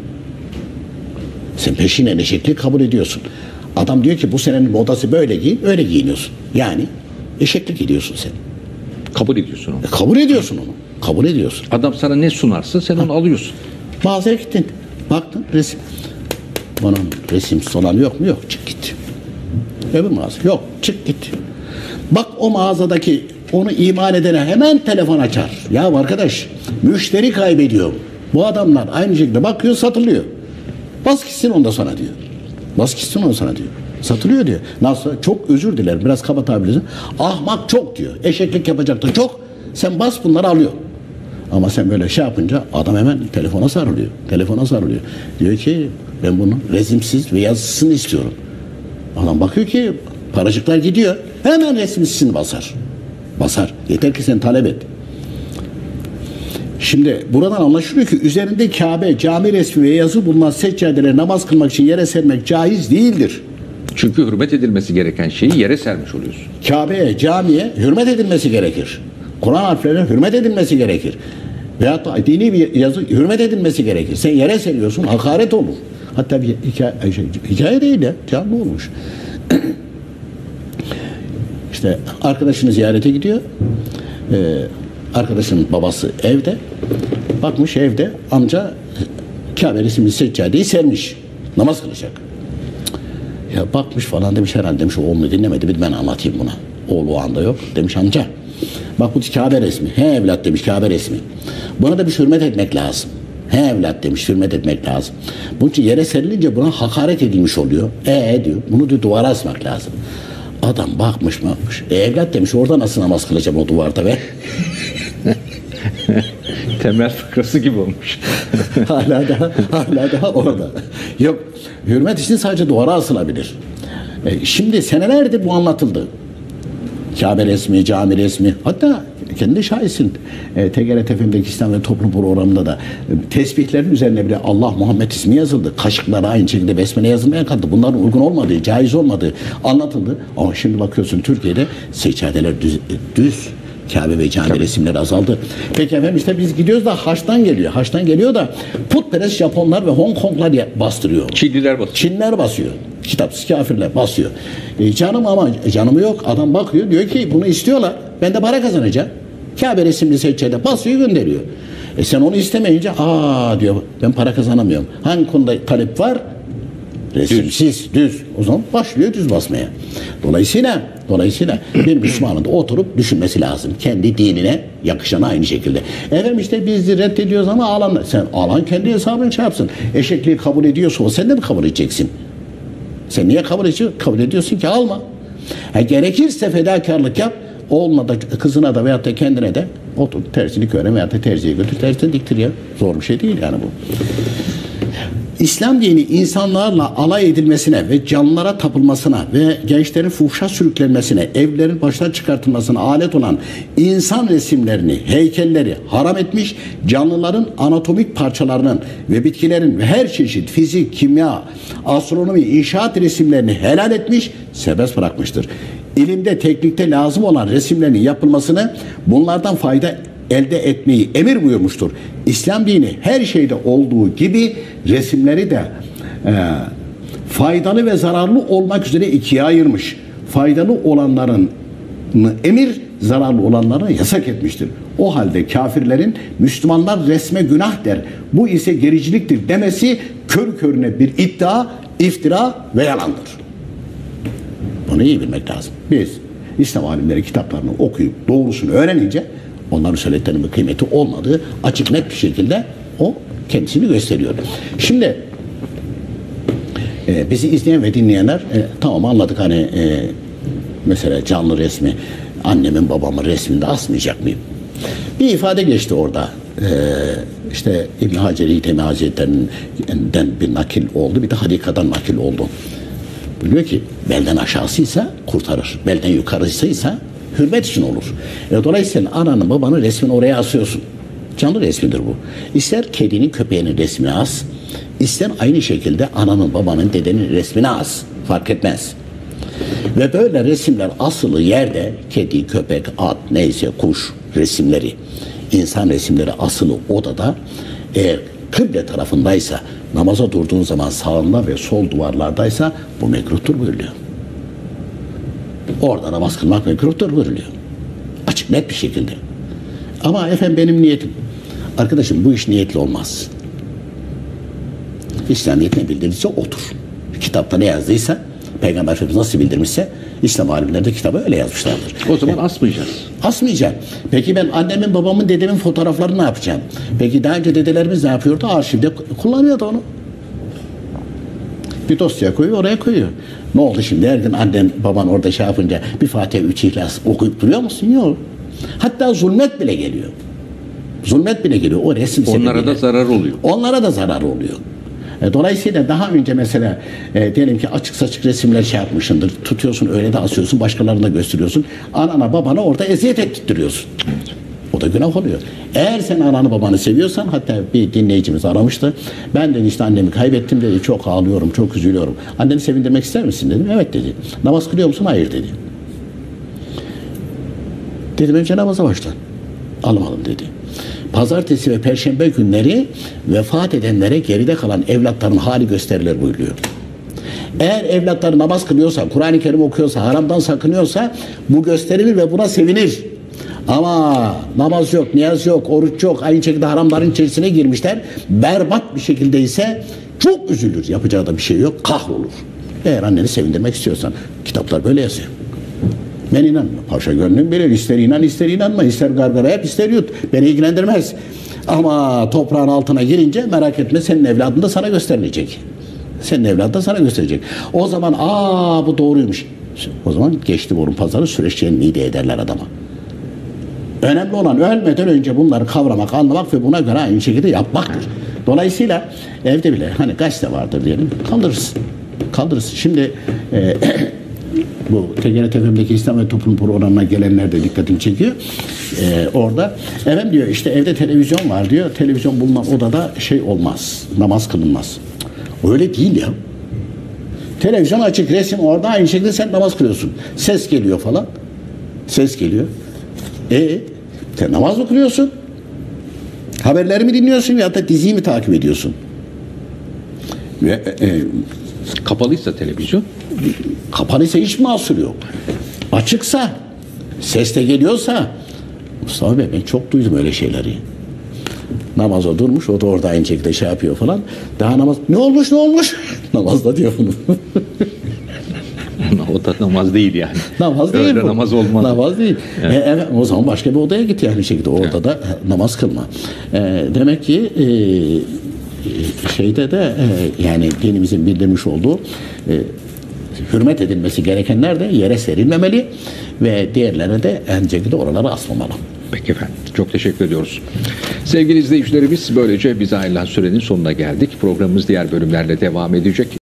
Sen peşinen eşekliği kabul ediyorsun. Adam diyor ki bu senenin modası böyle giyin, öyle giyiniyorsun. Yani eşeklik ediyorsun sen. Kabul ediyorsun onu. E, kabul ediyorsun onu. Kabul ediyorsun. Adam sana ne sunarsa sen onu alıyorsun. Mağazaya gittin. Baktın resim. Bana resim soran yok mu? Yok. Çık git. Öbür mağaza. Yok. Çık git. Bak o mağazadaki onu iman edene hemen telefon açar. Ya arkadaş müşteri kaybediyor. Bu adamlar aynı şekilde bakıyor satılıyor. Bas gitsin onda sana diyor. Bas gitsin onda sana diyor. Satılıyor diyor. Nasıl? Çok özür dilerim. Biraz kaba tabirle. Ahmak çok diyor. Eşeklik yapacak da çok. Sen bas bunları alıyor. Ama sen böyle şey yapınca adam hemen telefona sarılıyor. Telefona sarılıyor. Diyor ki ben bunun resimsiz ve yazısını istiyorum. Adam bakıyor ki paracıklar gidiyor. Hemen resimsizini basar. Basar. Yeter ki sen talep et. Şimdi buradan anlaşılıyor ki üzerinde Kabe, cami resmi ve yazı bulunan seccadeleri namaz kılmak için yere sermek caiz değildir. Çünkü hürmet edilmesi gereken şeyi yere sermiş oluyorsun. Kabe'ye, camiye hürmet edilmesi gerekir. Kur'an harflerine hürmet edilmesi gerekir. Veyahut da dini bir yazı hürmet edilmesi gerekir. Sen yere seriyorsun, hakaret olur. Hatta bir hikaye, şey, hikaye değil ya, canlı olmuş. İşte arkadaşını ziyarete gidiyor. Ee, arkadaşının babası evde. Bakmış evde amca Kabe resimli seccadeyi sermiş. Namaz kılacak. Ya bakmış falan demiş herhalde demiş oğlunu dinlemedi bir ben anlatayım buna. Oğlu o anda yok. Demiş amca bak bu Kabe resmi. He evlat demiş Kabe resmi. Buna da bir hürmet etmek lazım. He evlat demiş hürmet etmek lazım. Bunun için yere serilince buna hakaret edilmiş oluyor. E diyor bunu diyor duvara asmak lazım. Adam bakmış bakmış. E evlat demiş orada nasıl namaz kılacağım o duvarda be. Temel fıkrası gibi olmuş. hala daha hala daha orada. Yok hürmet için sadece duvara asılabilir. E, şimdi senelerdir bu anlatıldı. Kabe resmi, cami resmi. Hatta kendi şahitsin. E, T G R T F'deki İslam ve Toplum programında da e, tesbihlerin üzerine bile Allah Muhammed ismi yazıldı. Kaşıklara aynı şekilde besmele yazılmaya kaldı. Bunların uygun olmadığı, caiz olmadığı anlatıldı. Ama şimdi bakıyorsun Türkiye'de seccadeler düz, düz Kabe ve cami resimleri azaldı. Peki efendim işte biz gidiyoruz da Haç'tan geliyor. Haç'tan geliyor da putperest Japonlar ve Hong Konglar bastırıyor. Çinliler basıyor. Çinler basıyor. Kitapsız kafirler basıyor. E canım ama canımı yok. Adam bakıyor diyor ki bunu istiyorlar. Ben de para kazanacağım. Kabe resimli seçeyle basıyor gönderiyor. E sen onu istemeyince aa diyor ben para kazanamıyorum. Hangi konuda talep var? Resimsiz, düz. düz. O zaman başlıyor düz basmaya. Dolayısıyla dolayısıyla bir Müslümanın da oturup düşünmesi lazım. Kendi dinine yakışana aynı şekilde. Efendim işte biz reddediyoruz ama alan, sen alan kendi hesabını çarpsın. Eşekliği kabul ediyorsa o sen de mi kabul edeceksin? Sen niye kabul ediyorsun? Kabul ediyorsun ki alma. Ha, gerekirse fedakarlık yap. Oğluna da kızına da veyahut da kendine de otur terzilik öğren veyahut da terziye götür tersini diktir ya. Zor bir şey değil yani bu. İslam dini insanlarla alay edilmesine ve canlılara tapılmasına ve gençlerin fuhşa sürüklenmesine, evlerin baştan çıkartılmasına alet olan insan resimlerini, heykelleri haram etmiş, canlıların anatomik parçalarının ve bitkilerin ve her çeşit fizik, kimya, astronomi, inşaat resimlerini helal etmiş, serbest bırakmıştır. İlimde, teknikte lazım olan resimlerin yapılmasını, bunlardan fayda elde etmeyi emir buyurmuştur. İslam dini her şeyde olduğu gibi resimleri de e, faydalı ve zararlı olmak üzere ikiye ayırmış. Faydalı olanların emir, zararlı olanları yasak etmiştir. O halde kafirlerin Müslümanlar resme günah der, bu ise gericiliktir demesi kör körüne bir iddia, iftira ve yalandır. Bunu iyi bilmek lazım. Biz İslam alimleri kitaplarını okuyup doğrusunu öğrenince onların söylediklerinin bir kıymeti olmadığı açık net bir şekilde o kendisini gösteriyor. Şimdi e, bizi izleyen ve dinleyenler e, tamam anladık hani e, mesela canlı resmi annemin babamın resminde asmayacak mıyım? Bir ifade geçti orada. E, işte İbn Hacer Hitemi Hazretleri'nden bir nakil oldu, bir de Hadika'dan nakil oldu. Biliyor ki belden aşağısıysa kurtarır, belden yukarısıysa hürmet için olur. E, dolayısıyla ananın babanın resmini oraya asıyorsun. Canlı resmidir bu. İster kedinin köpeğinin resmini as, ister aynı şekilde ananın babanın dedenin resmini as. Fark etmez. Ve böyle resimler asılı yerde kedi, köpek, at, neyse kuş resimleri, insan resimleri asılı odada eğer kıble tarafındaysa, namaza durduğun zaman sağında ve sol duvarlardaysa bu mekruhtur buyuruyor. Orada namaz kılmak mekruhtur buyuruyor. Açık net bir şekilde. Ama efendim benim niyetim. Arkadaşım bu iş niyetli olmaz. İslamiyet ne bildirdiyse otur. Kitapta ne yazdıysa, Peygamber Efendimiz nasıl bildirmişse İslam alimleri de kitabı öyle yazmışlardır. O zaman asmayacağız. Asmayacağım. Peki ben annemin, babamın, dedemin fotoğraflarını ne yapacağım? Peki daha önce dedelerimiz ne yapıyordu? Arşivde kullanıyordu onu. Bir dosya koyuyor, oraya koyuyor. Ne oldu şimdi? Her gün annen, baban orada şey yapınca bir Fatiha, üç İhlas okuyup duruyor musun? Yok. Hatta zulmet bile geliyor. Zulmet bile geliyor. O resim Onlara sebebiyle. da zarar oluyor. Onlara da zarar oluyor. E, dolayısıyla daha önce mesela e, diyelim ki açık saçık resimler şey yapmışsındır. Tutuyorsun öyle de asıyorsun. Başkalarına gösteriyorsun. Anana babana orada eziyet ettiriyorsun. Evet. O da günah oluyor. Eğer sen ananı babanı seviyorsan, hatta bir dinleyicimiz aramıştı. Ben dedi işte annemi kaybettim dedi. Çok ağlıyorum, çok üzülüyorum. Anneni sevindirmek ister misin dedim. Evet dedi. Namaz kılıyor musun? Hayır dedi. Dedim önce namaza başla. Almadım dedi. Pazartesi ve perşembe günleri vefat edenlere geride kalan evlatların hali gösterilir buyuruyor. Eğer evlatları namaz kılıyorsa, Kur'an-ı Kerim okuyorsa, haramdan sakınıyorsa bu gösterilir ve buna sevinir. Ama namaz yok, niyaz yok, oruç yok, aynı şekilde haramların içerisine girmişler. Berbat bir şekilde ise çok üzülür. Yapacağı da bir şey yok, kahrolur. Eğer anneni sevindirmek istiyorsan, kitaplar böyle yazıyor. Ben inanmıyorum. Paşa gönlüm bilir. İster inan, ister inanma. İster gargara yap, ister yut. Beni ilgilendirmez. Ama toprağın altına girince merak etme, senin evladın da sana gösterilecek. Senin evladın da sana gösterecek. O zaman aa bu doğruymuş. O zaman geçti borun pazarı süreçlerini nide ederler adama. Önemli olan ölmeden önce bunları kavramak, anlamak ve buna göre aynı şekilde yapmaktır. Dolayısıyla evde bile hani gazete vardır diyelim, kaldırırsın. Kaldırırsın. Şimdi e, bu T G R T F M'deki İslam ve Toplum programına gelenler de dikkatimi çekiyor. Ee, orada efendim diyor işte evde televizyon var diyor. Televizyon bulunan odada şey olmaz. Namaz kılınmaz. Öyle değil ya. Televizyon açık, resim orada, aynı şekilde sen namaz kılıyorsun. Ses geliyor falan. Ses geliyor. E sen namaz mı kılıyorsun? Haberleri mi dinliyorsun ya da diziyi mi takip ediyorsun? Ve, e, e, Kapalıysa televizyon. kapalıysa hiç mahsur yok. Açıksa, ses de geliyorsa, Mustafa Bey ben çok duydum öyle şeyleri. Namaza durmuş, o da orada aynı şekilde şey yapıyor falan. Daha namaz, ne olmuş ne olmuş? Namazda diyor bunu. O da namaz değil yani. Namaz değil Öyle bu. namaz olmaz. Namaz değil. Evet. E, evet, o zaman başka bir odaya git yani şekilde. Orada Evet. da namaz kılma. E, demek ki e, şeyde de e, yani dinimizin bildirmiş olduğu e, hürmet edilmesi gerekenler de yere serilmemeli ve diğerlerine de en şekilde oralara asmamalı. Peki efendim. Çok teşekkür ediyoruz. Sevgili izleyicilerimiz, böylece bize ayrılan sürenin sonuna geldik. Programımız diğer bölümlerle devam edecek.